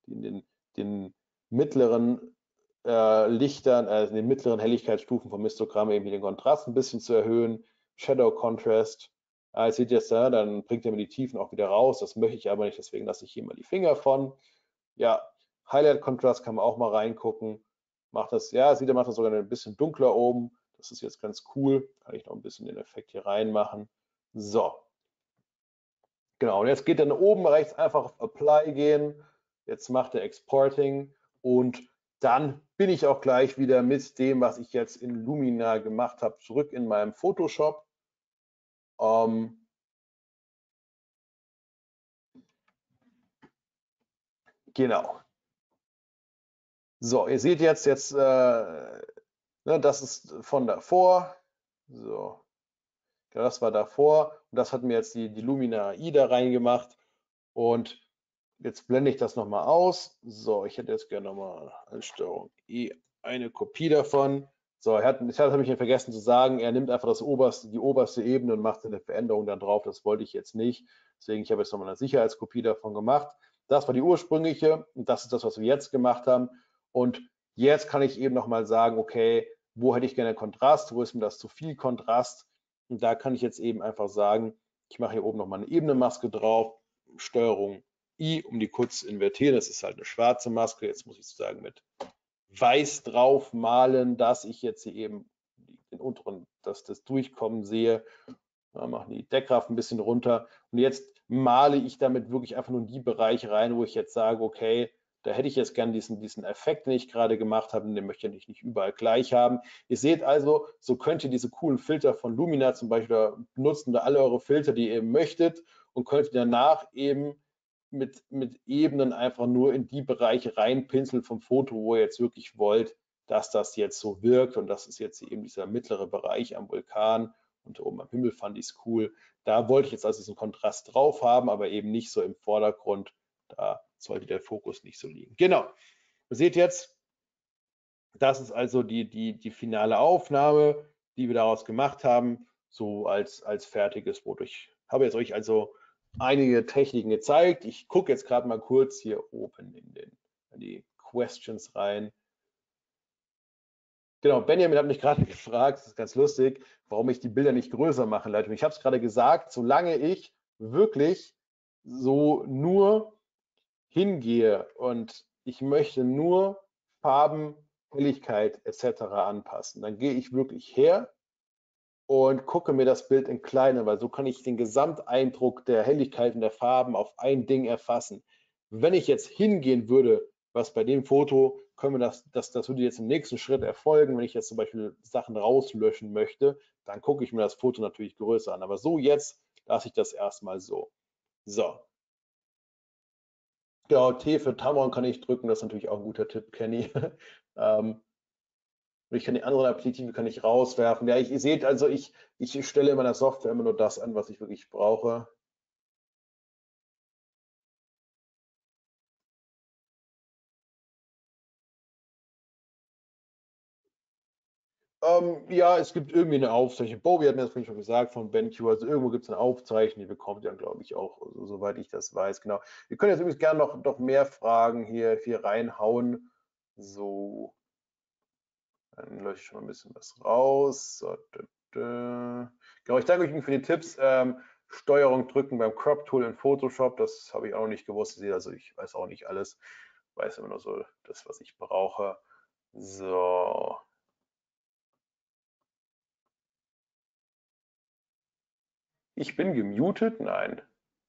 den mittleren Lichtern, in den mittleren Helligkeitsstufen vom Histogramm eben den Kontrast ein bisschen zu erhöhen, Shadow Contrast. Ihr seht jetzt da, dann bringt er mir die Tiefen auch wieder raus, das möchte ich aber nicht, deswegen lasse ich hier mal die Finger von. Ja, Highlight Kontrast kann man auch mal reingucken. Macht das, ja, sieht, er macht das sogar ein bisschen dunkler oben. Das ist jetzt ganz cool. Kann ich noch ein bisschen den Effekt hier reinmachen. So. Genau, und jetzt geht dann oben rechts einfach auf Apply gehen. Jetzt macht er Exporting und dann bin ich auch gleich wieder mit dem, was ich jetzt in Lumina gemacht habe, zurück in meinem Photoshop. Genau. So, ihr seht jetzt, ne, das ist von davor. So, ja, das war davor und das hat mir jetzt die Lumina AI da reingemacht und jetzt blende ich das nochmal aus. So, ich hätte jetzt gerne nochmal Einstellung E, eine Kopie davon. So, jetzt habe ich hier vergessen zu sagen, er nimmt einfach die oberste Ebene und macht eine Veränderung dann drauf. Das wollte ich jetzt nicht. Deswegen, ich habe jetzt nochmal eine Sicherheitskopie davon gemacht. Das war die ursprüngliche und das ist das, was wir jetzt gemacht haben. Und jetzt kann ich eben nochmal sagen, okay, wo hätte ich gerne Kontrast? Wo ist mir das zu viel Kontrast? Und da kann ich jetzt eben einfach sagen, ich mache hier oben nochmal eine Ebenenmaske drauf, Steuerung I, um die kurz zu invertieren. Das ist halt eine schwarze Maske. Jetzt muss ich sozusagen mit weiß drauf malen, dass ich jetzt hier eben den unteren, das Durchkommen sehe. Machen die Deckkraft ein bisschen runter. Und jetzt male ich damit wirklich einfach nur in die Bereiche rein, wo ich jetzt sage, okay, da hätte ich jetzt gern diesen Effekt, den ich gerade gemacht habe, und den möchte ich nicht überall gleich haben. Ihr seht also, so könnt ihr diese coolen Filter von Lumina zum Beispiel benutzen, da alle eure Filter, die ihr eben möchtet, und könnt danach eben mit Ebenen einfach nur in die Bereiche reinpinseln vom Foto, wo ihr jetzt wirklich wollt, dass das jetzt so wirkt. Und das ist jetzt eben dieser mittlere Bereich am Vulkan. Und oben am Himmel fand ich es cool. Da wollte ich jetzt also diesen Kontrast drauf haben, aber eben nicht so im Vordergrund. Da sollte der Fokus nicht so liegen. Genau. Ihr seht jetzt, das ist also die finale Aufnahme, die wir daraus gemacht haben, so als fertiges Foto. Ich habe jetzt euch also einige Techniken gezeigt. Ich gucke jetzt gerade mal kurz hier oben in die Questions rein. Genau, Benjamin hat mich gerade gefragt, das ist ganz lustig, warum ich die Bilder nicht größer machen lasse. Ich habe es gerade gesagt, solange ich wirklich so nur hingehe und ich möchte nur Farben Helligkeit etc. anpassen. Dann gehe ich wirklich her und gucke mir das Bild in kleiner, weil so kann ich den Gesamteindruck der Helligkeit und der Farben auf ein Ding erfassen. Wenn ich jetzt hingehen würde, was bei dem Foto, können wir das würde jetzt im nächsten Schritt erfolgen, wenn ich jetzt zum Beispiel Sachen rauslöschen möchte, dann gucke ich mir das Foto natürlich größer an. Aber so jetzt lasse ich das erstmal so. So. Genau, T für Tamron kann ich drücken, das ist natürlich auch ein guter Tipp, Kenny. Ich kann die anderen Applicative kann ich rauswerfen. Ja, ihr seht also, ich stelle in meiner Software immer nur das an, was ich wirklich brauche. Ja, es gibt irgendwie eine Aufzeichnung. Bobby hat mir das vorhin schon gesagt von BenQ. Also irgendwo gibt es eine Aufzeichnung, die bekommt ihr dann, glaube ich, auch, also, soweit ich das weiß. Genau. Wir können jetzt übrigens gerne noch mehr Fragen hier reinhauen. So, dann lösche ich schon mal ein bisschen was raus. So, genau, ich danke euch für die Tipps. Steuerung drücken beim Crop Tool in Photoshop, das habe ich auch noch nicht gewusst. Also ich weiß auch nicht alles. Ich weiß immer nur so das, was ich brauche. So. Ich bin gemutet? Nein.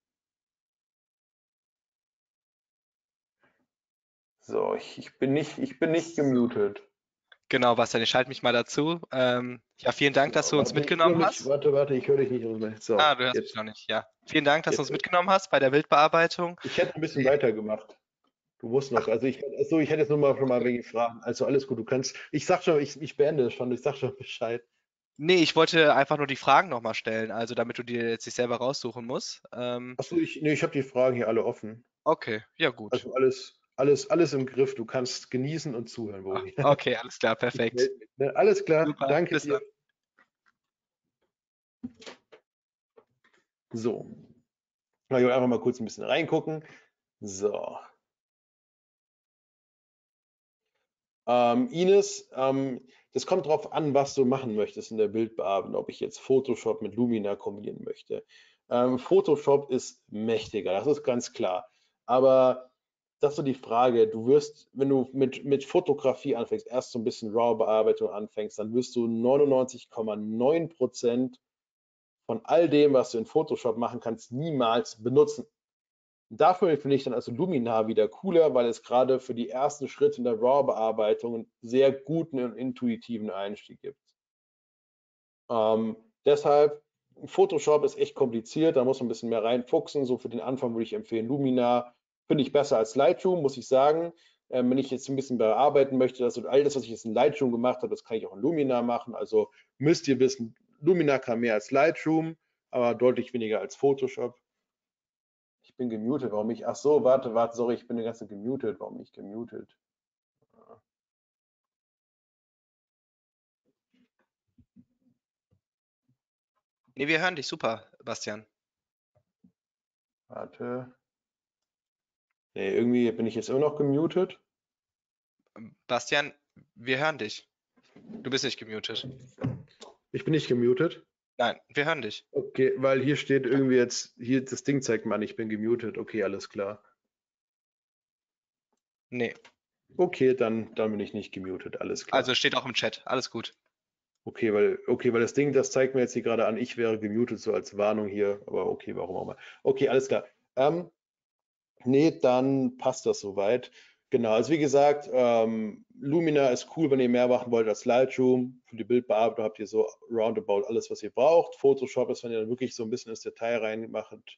So, ich bin nicht gemutet. Genau, Bastian, ich schalte mich mal dazu. Ja, vielen Dank, dass Genau, du uns warte, ich höre mitgenommen mich, hast. warte, ich höre dich nicht. So, Ah, du hörst mich jetzt, noch nicht, ja. Vielen Dank, dass du uns jetzt. mitgenommen hast bei der Bildbearbeitung. Ich hätte ein bisschen weitergemacht. Du musst noch, also ich hätte jetzt nur mal schon mal wegen Fragen. Also alles gut, du kannst, ich sag schon, ich beende es schon, ich sag schon Bescheid. Nee, ich wollte einfach nur die Fragen nochmal stellen, also damit du dir jetzt nicht selber raussuchen musst. Achso, nee, ich habe die Fragen hier alle offen. Okay, ja gut. Also alles im Griff. Du kannst genießen und zuhören, Bobby. Okay, alles klar, Ich perfekt. melde mich. Ne? Alles klar, Super, danke bis dir. dann. So, ich will einfach mal kurz ein bisschen reingucken. So, Ines, das kommt drauf an, was du machen möchtest in der Bildbearbeitung, ob ich jetzt Photoshop mit Lumina kombinieren möchte. Photoshop ist mächtiger, das ist ganz klar. Aber das ist so die Frage, du wirst, wenn du mit Fotografie anfängst, erst so ein bisschen RAW-Bearbeitung anfängst, dann wirst du 99,9% von all dem, was du in Photoshop machen kannst, niemals benutzen. Dafür finde ich dann also Luminar wieder cooler, weil es gerade für die ersten Schritte in der RAW-Bearbeitung einen sehr guten und intuitiven Einstieg gibt. Deshalb, Photoshop ist echt kompliziert, da muss man ein bisschen mehr reinfuchsen. So für den Anfang würde ich empfehlen, Luminar finde ich besser als Lightroom, muss ich sagen. Wenn ich jetzt ein bisschen bearbeiten möchte, also all das, was ich jetzt in Lightroom gemacht habe, das kann ich auch in Luminar machen. Also müsst ihr wissen, Luminar kann mehr als Lightroom, aber deutlich weniger als Photoshop. Ich bin gemutet, warum ich? Ach so, warte, sorry, ich bin die ganze gemutet. Warum nicht gemutet? Nee, wir hören dich super, Bastian. Warte. Nee, irgendwie bin ich jetzt immer noch gemutet. Bastian, wir hören dich. Du bist nicht gemutet. Ich bin nicht gemutet. Nein, wir hören dich. Okay, weil hier steht irgendwie jetzt, hier das Ding zeigt mir an, ich bin gemutet. Okay, alles klar. Nee, Okay, dann bin ich nicht gemutet, alles also klar. steht auch im Chat. Alles gut. Okay, weil das Ding, das zeigt mir jetzt hier gerade an, ich wäre gemutet, so als Warnung hier. Aber okay, warum auch mal. Okay, alles klar. Nee, dann passt das soweit. Genau, also wie gesagt, Lumina ist cool, wenn ihr mehr machen wollt als Lightroom. Für die Bildbearbeitung habt ihr so roundabout alles, was ihr braucht. Photoshop ist, wenn ihr dann wirklich so ein bisschen ins Detail reinmacht.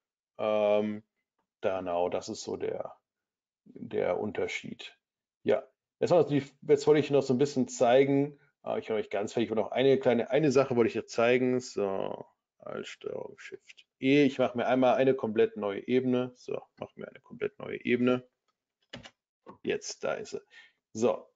Genau, das ist so der Unterschied. Ja, jetzt wollte ich noch so ein bisschen zeigen, ich bin noch nicht ganz fertig, und noch eine Sache wollte ich dir zeigen. So, Alt-Steuerung Shift E. Ich mache mir einmal eine komplett neue Ebene. So, mache mir eine komplett neue Ebene. Jetzt, da ist sie. So,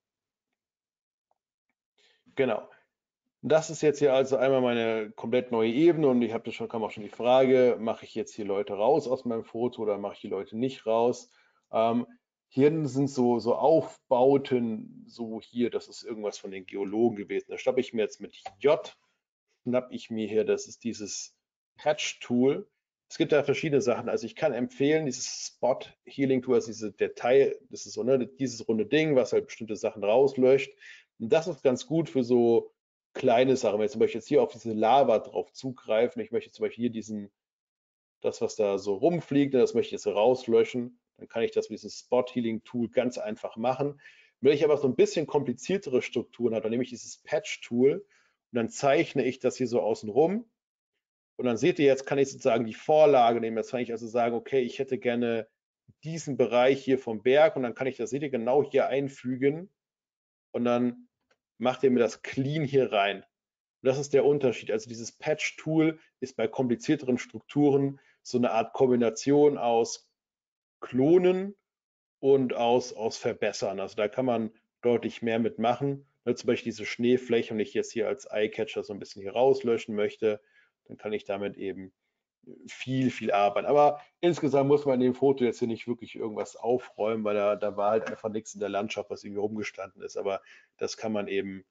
genau. Das ist jetzt hier also einmal meine komplett neue Ebene und ich habe das schon, kam auch schon die Frage, mache ich jetzt hier Leute raus aus meinem Foto oder mache ich die Leute nicht raus? Hier sind so Aufbauten, so hier, das ist irgendwas von den Geologen gewesen. Da schnappe ich mir jetzt mit J, schnappe ich mir hier, das ist dieses Patch-Tool. Es gibt da verschiedene Sachen. Also ich kann empfehlen, dieses Spot Healing Tool, also diese Datei, das ist so, ne, dieses runde Ding, was halt bestimmte Sachen rauslöscht. Und das ist ganz gut für so kleine Sachen. Wenn ich zum Beispiel jetzt hier auf diese Lava drauf zugreife, ich möchte zum Beispiel hier das, was da so rumfliegt, das möchte ich jetzt rauslöschen, dann kann ich das mit diesem Spot Healing Tool ganz einfach machen. Wenn ich aber so ein bisschen kompliziertere Strukturen habe, dann nehme ich dieses Patch Tool und dann zeichne ich das hier so außen rum. Und dann seht ihr, jetzt kann ich sozusagen die Vorlage nehmen. Jetzt kann ich also sagen, okay, ich hätte gerne diesen Bereich hier vom Berg und dann kann ich das, seht ihr, genau hier einfügen und dann macht ihr mir das clean hier rein. Und das ist der Unterschied. Also dieses Patch-Tool ist bei komplizierteren Strukturen so eine Art Kombination aus Klonen und aus Verbessern. Also da kann man deutlich mehr mitmachen. Zum Beispiel diese Schneefläche, wenn ich jetzt hier als Eyecatcher so ein bisschen hier rauslöschen möchte, dann kann ich damit eben viel arbeiten. Aber insgesamt muss man in dem Foto jetzt hier nicht wirklich irgendwas aufräumen, weil da war halt einfach nichts in der Landschaft, was irgendwie rumgestanden ist. Aber das kann man eben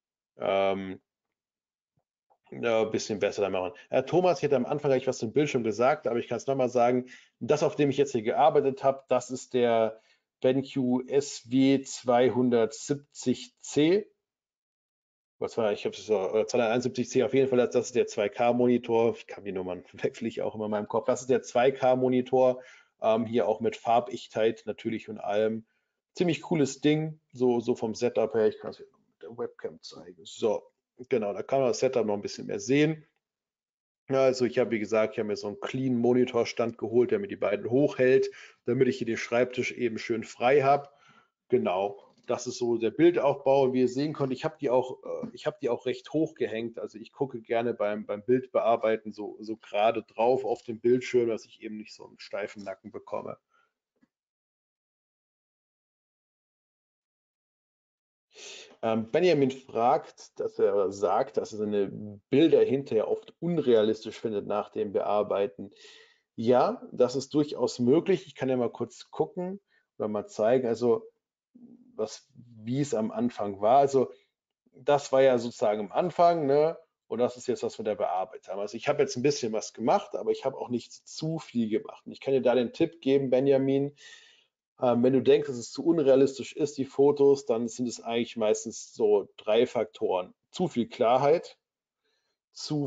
ja, ein bisschen besser da machen. Thomas, ich hatte am Anfang gleich was zum Bildschirm gesagt, aber ich kann es nochmal sagen. Das, auf dem ich jetzt hier gearbeitet habe, das ist der BenQ SW 270C. Was war, ich habe es so, 271C auf jeden Fall, das ist der 2K-Monitor. Ich kann die Nummern wechsle ich auch immer in meinem Kopf. Das ist der 2K-Monitor, hier auch mit Farbechtheit natürlich und allem. Ziemlich cooles Ding, so vom Setup her. Ich kann es mit der Webcam zeigen. So, genau, da kann man das Setup noch ein bisschen mehr sehen. Ja, also ich habe, wie gesagt, ich habe mir so einen clean Monitorstand geholt, der mir die beiden hochhält, damit ich hier den Schreibtisch eben schön frei habe. Genau, das ist so der Bildaufbau. Und wie ihr sehen könnt, ich habe die auch recht hoch gehängt. Also ich gucke gerne beim Bildbearbeiten so gerade drauf auf dem Bildschirm, dass ich eben nicht so einen steifen Nacken bekomme. Benjamin fragt, dass er sagt, dass er seine Bilder hinterher oft unrealistisch findet nach dem Bearbeiten. Ja, das ist durchaus möglich. Ich kann ja mal kurz gucken oder mal zeigen, also wie es am Anfang war. Also das war ja sozusagen am Anfang, ne? Und das ist jetzt, was wir da bearbeitet haben. Also ich habe jetzt ein bisschen was gemacht, aber ich habe auch nicht zu viel gemacht. Und ich kann dir da den Tipp geben, Benjamin, wenn du denkst, dass es zu unrealistisch ist, die Fotos, dann sind es eigentlich meistens so 3 Faktoren. Zu viel Klarheit, zu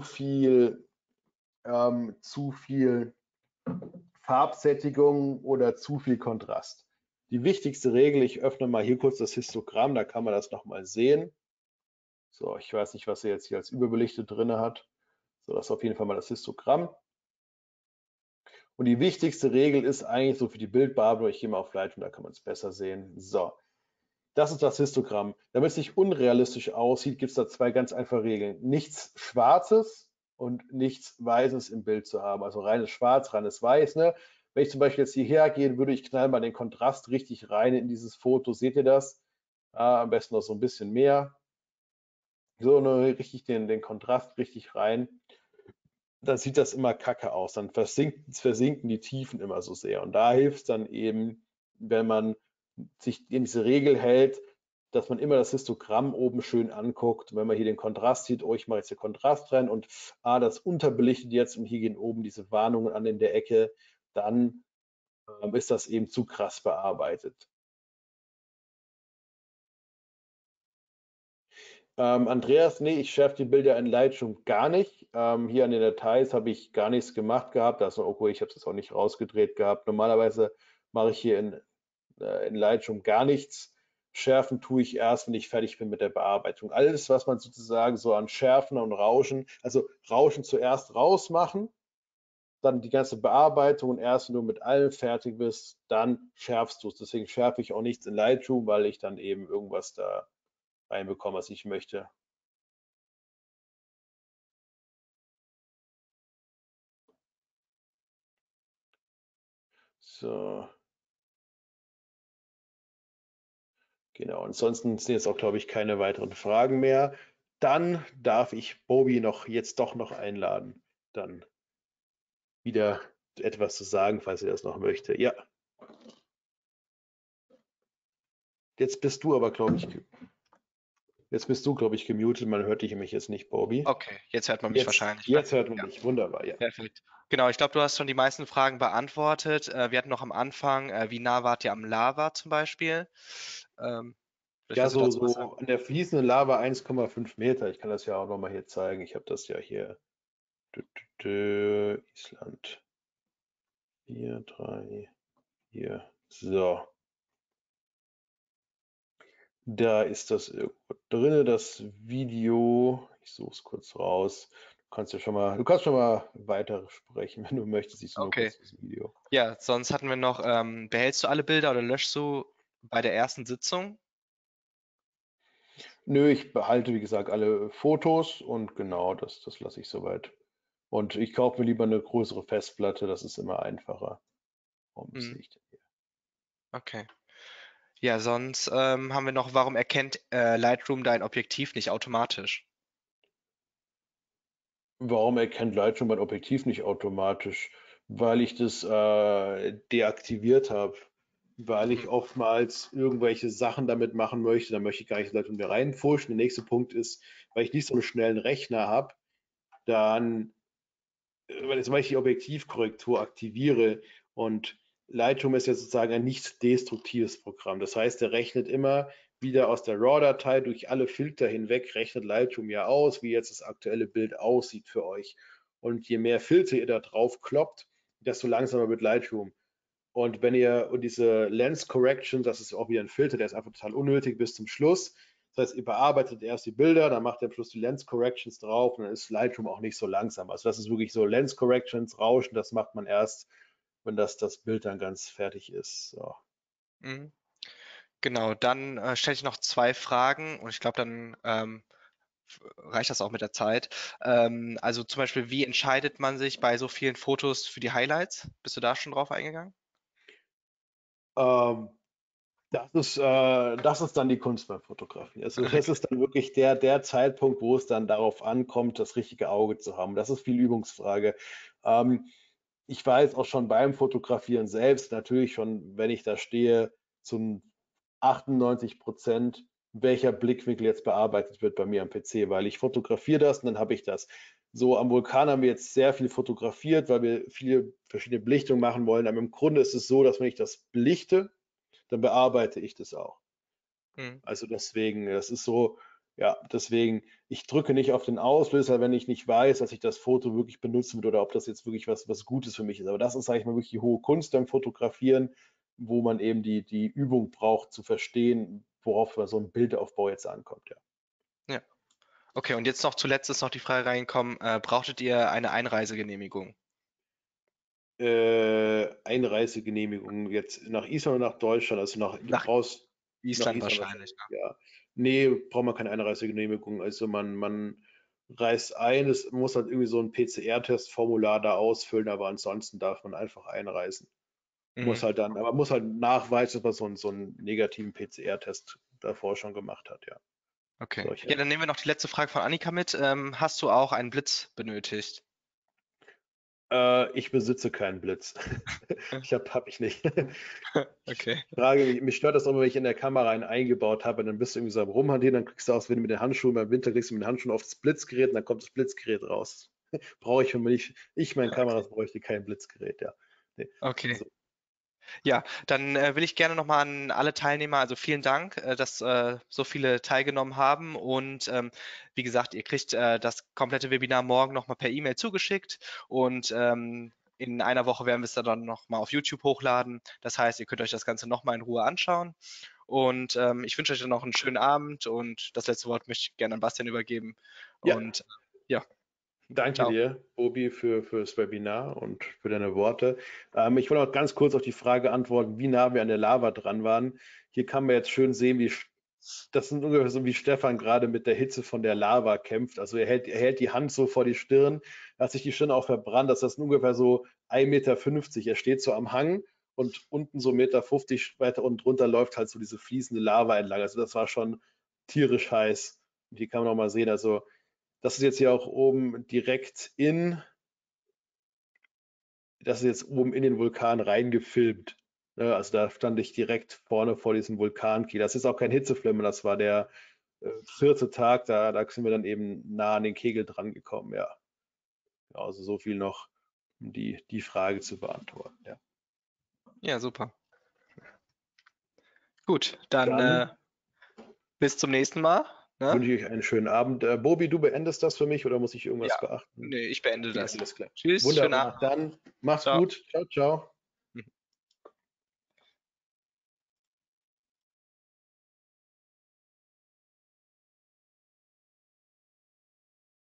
viel Farbsättigung oder zu viel Kontrast. Die wichtigste Regel, ich öffne mal hier kurz das Histogramm, da kann man das nochmal sehen. So, ich weiß nicht, was er jetzt hier als überbelichtet drin hat. So, das ist auf jeden Fall mal das Histogramm. Und die wichtigste Regel ist eigentlich so für die Bildbearbeitung, ich gehe mal auf Lightroom, da kann man es besser sehen. So, das ist das Histogramm. Damit es nicht unrealistisch aussieht, gibt es da zwei ganz einfache Regeln. Nichts Schwarzes und nichts Weißes im Bild zu haben. Also reines Schwarz, reines Weiß. Ne? Wenn ich zum Beispiel jetzt hierher gehe, würde ich knallen mal den Kontrast richtig rein in dieses Foto. Seht ihr das? Am besten noch so ein bisschen mehr. So, ne, richtig den Kontrast richtig rein. Dann sieht das immer kacke aus. Dann versinken die Tiefen immer so sehr. Und da hilft es dann eben, wenn man sich in diese Regel hält, dass man immer das Histogramm oben schön anguckt. Wenn man hier den Kontrast sieht, oh, ich mache jetzt den Kontrast rein und das unterbelichtet jetzt und hier gehen oben diese Warnungen an in der Ecke, dann ist das eben zu krass bearbeitet. Andreas, nee, ich schärfe die Bilder in Lightroom gar nicht. Hier an den Details habe ich gar nichts gemacht gehabt. Also, okay, ich habe das auch nicht rausgedreht gehabt. Normalerweise mache ich hier in Lightroom gar nichts. Schärfen tue ich erst, wenn ich fertig bin mit der Bearbeitung. Alles, was man sozusagen so an Schärfen und Rauschen, also Rauschen zuerst rausmachen, dann die ganze Bearbeitung und erst wenn du mit allem fertig bist, dann schärfst du es. Deswegen schärfe ich auch nichts in Lightroom, weil ich dann eben irgendwas da reinbekomme, was ich möchte. So, genau. Ansonsten sind jetzt auch, glaube ich, keine weiteren Fragen mehr. Dann darf ich Bobby jetzt doch noch einladen, dann wieder etwas zu sagen, falls er das noch möchte. Ja, jetzt bist du aber, glaube ich. Jetzt bist du, glaube ich, gemutet. Man hört dich nämlich jetzt nicht, Bobby. Okay, jetzt hört man mich Jetzt, wahrscheinlich, ne? jetzt hört man Ja, dich. Wunderbar, ja. perfekt. Genau, ich glaube, du hast schon die meisten Fragen beantwortet. Wir hatten noch am Anfang, wie nah wart ihr am Lava zum Beispiel? Vielleicht Ja, willst du so, dazu was sagen? so an der fließenden Lava 1,5 Meter. Ich kann das ja auch nochmal hier zeigen. Ich habe das ja hier. Island. 4, 3, 4. So, da ist das irgendwo drin, das Video. Ich suche es kurz raus. Du kannst schon mal weiter sprechen, wenn du möchtest. Ich suche nur Okay. kurz das Video. Ja, sonst hatten wir noch, behältst du alle Bilder oder löschst du bei der ersten Sitzung? Nö, ich behalte, wie gesagt, alle Fotos und genau, das lasse ich soweit. Und ich kaufe mir lieber eine größere Festplatte, das ist immer einfacher. Warum sehe Mhm, ich denn hier? okay. Ja, sonst haben wir noch, warum erkennt Lightroom dein Objektiv nicht automatisch? Warum erkennt Lightroom mein Objektiv nicht automatisch? Weil ich das deaktiviert habe. Weil ich Mhm. oftmals irgendwelche Sachen damit machen möchte. Da möchte ich gar nicht Lightroom mir reinpushen. Der nächste Punkt ist, weil ich nicht so einen schnellen Rechner habe, dann wenn jetzt zum Beispiel die Objektivkorrektur aktiviere und Lightroom ist ja sozusagen ein nicht destruktives Programm. Das heißt, er rechnet immer wieder aus der RAW-Datei durch alle Filter hinweg, rechnet Lightroom ja aus, wie jetzt das aktuelle Bild aussieht für euch. Und je mehr Filter ihr da drauf kloppt, desto langsamer wird Lightroom. Und diese Lens Correction, das ist auch wieder ein Filter, der ist einfach total unnötig bis zum Schluss. Das heißt, ihr bearbeitet erst die Bilder, dann macht ihr am Schluss die Lens Corrections drauf und dann ist Lightroom auch nicht so langsam. Also das ist wirklich so Lens Corrections, Rauschen, das macht man erst, wenn das Bild dann ganz fertig ist. So. Mhm. Genau, dann stelle ich noch zwei Fragen und ich glaube, dann reicht das auch mit der Zeit. Also zum Beispiel, wie entscheidet man sich bei so vielen Fotos für die Highlights? Bist du da schon drauf eingegangen? Ähm, das ist dann die Kunst beim Fotografieren. Also das Okay. ist dann wirklich der Zeitpunkt, wo es dann darauf ankommt, das richtige Auge zu haben. Das ist viel Übungsfrage. Ähm, Ich weiß auch schon beim Fotografieren selbst, natürlich schon, wenn ich da stehe, zu 98%, welcher Blickwinkel jetzt bearbeitet wird bei mir am PC, weil ich fotografiere das und dann habe ich das. So am Vulkan haben wir jetzt sehr viel fotografiert, weil wir viele verschiedene Belichtungen machen wollen. Aber im Grunde ist es so, dass wenn ich das belichte, dann bearbeite ich das auch. Mhm. Also deswegen, das ist so, ja, deswegen, ich drücke nicht auf den Auslöser, wenn ich nicht weiß, dass ich das Foto wirklich benutzen will oder ob das jetzt wirklich was Gutes für mich ist. Aber das ist, sage ich mal, wirklich die hohe Kunst beim Fotografieren, wo man eben die Übung braucht, zu verstehen, worauf bei so ein Bildaufbau jetzt ankommt, ja. Ja. Okay, und jetzt noch zuletzt ist noch die Frage reingekommen, brauchtet ihr eine Einreisegenehmigung? Einreisegenehmigung jetzt nach Island oder nach Deutschland, also du Nach brauchst nach Island Island wahrscheinlich, wahrscheinlich, ne? ja. Nee, braucht man keine Einreisegenehmigung. Also man reist ein, es muss halt irgendwie so ein PCR-Testformular da ausfüllen, aber ansonsten darf man einfach einreisen. Mhm. Aber muss halt nachweisen, dass man so einen negativen PCR-Test davor schon gemacht hat, ja. Okay. Ja, Solche. dann nehmen wir noch die letzte Frage von Annika mit. Hast du auch einen Blitz benötigt? Ich besitze keinen Blitz. Hab ich nicht. Ich Okay. frage mich stört das immer, wenn ich in der Kamera einen eingebaut habe, dann bist du irgendwie so am Rumhantieren, dann kriegst du aus, wenn du mit den Handschuhen, beim Winter kriegst du mit den Handschuhen auf das Blitzgerät und dann kommt das Blitzgerät raus. Brauche ich für mich, meine Okay. Kameras bräuchte kein Blitzgerät, ja. Nee. Okay. Also, Ja, dann will ich gerne nochmal an alle Teilnehmer, also vielen Dank, dass so viele teilgenommen haben. Und wie gesagt, ihr kriegt das komplette Webinar morgen nochmal per E-Mail zugeschickt. Und in einer Woche werden wir es dann nochmal auf YouTube hochladen. Das heißt, ihr könnt euch das Ganze nochmal in Ruhe anschauen. Und ich wünsche euch dann noch einen schönen Abend. Und das letzte Wort möchte ich gerne an Bastian übergeben. ja, Und ja, danke ciao. dir, Obi, für das Webinar und für deine Worte. Ich wollte auch ganz kurz auf die Frage antworten, wie nah wir an der Lava dran waren. Hier kann man jetzt schön sehen, das sind ungefähr so, wie Stefan gerade mit der Hitze von der Lava kämpft. Also er hält die Hand so vor die Stirn, hat sich die Stirn auch verbrannt. Das ist ungefähr so 1,50 Meter. Er steht so am Hang und unten so 1,50 Meter weiter unten drunter läuft halt so diese fließende Lava entlang. Also das war schon tierisch heiß. Und hier kann man auch mal sehen, also das ist jetzt hier auch oben das ist jetzt oben in den Vulkan reingefilmt. Ne, also da stand ich direkt vorne vor diesem Vulkankiel. Das ist auch kein Hitzeflimmer, das war 4. Tag, da sind wir dann eben nah an den Kegel dran gekommen, ja. Also so viel noch, um die Frage zu beantworten, ja. Ja, super. Gut, dann Dann bis zum nächsten Mal. Ne? wünsche ich euch einen schönen Abend. Bobi, du beendest das für mich oder muss ich irgendwas Ja, beachten? nee, ich beende Ja, das. alles klar. Tschüss, schönen Wunderbar. Abend. Dann mach's Ciao. gut. Ciao, ciao.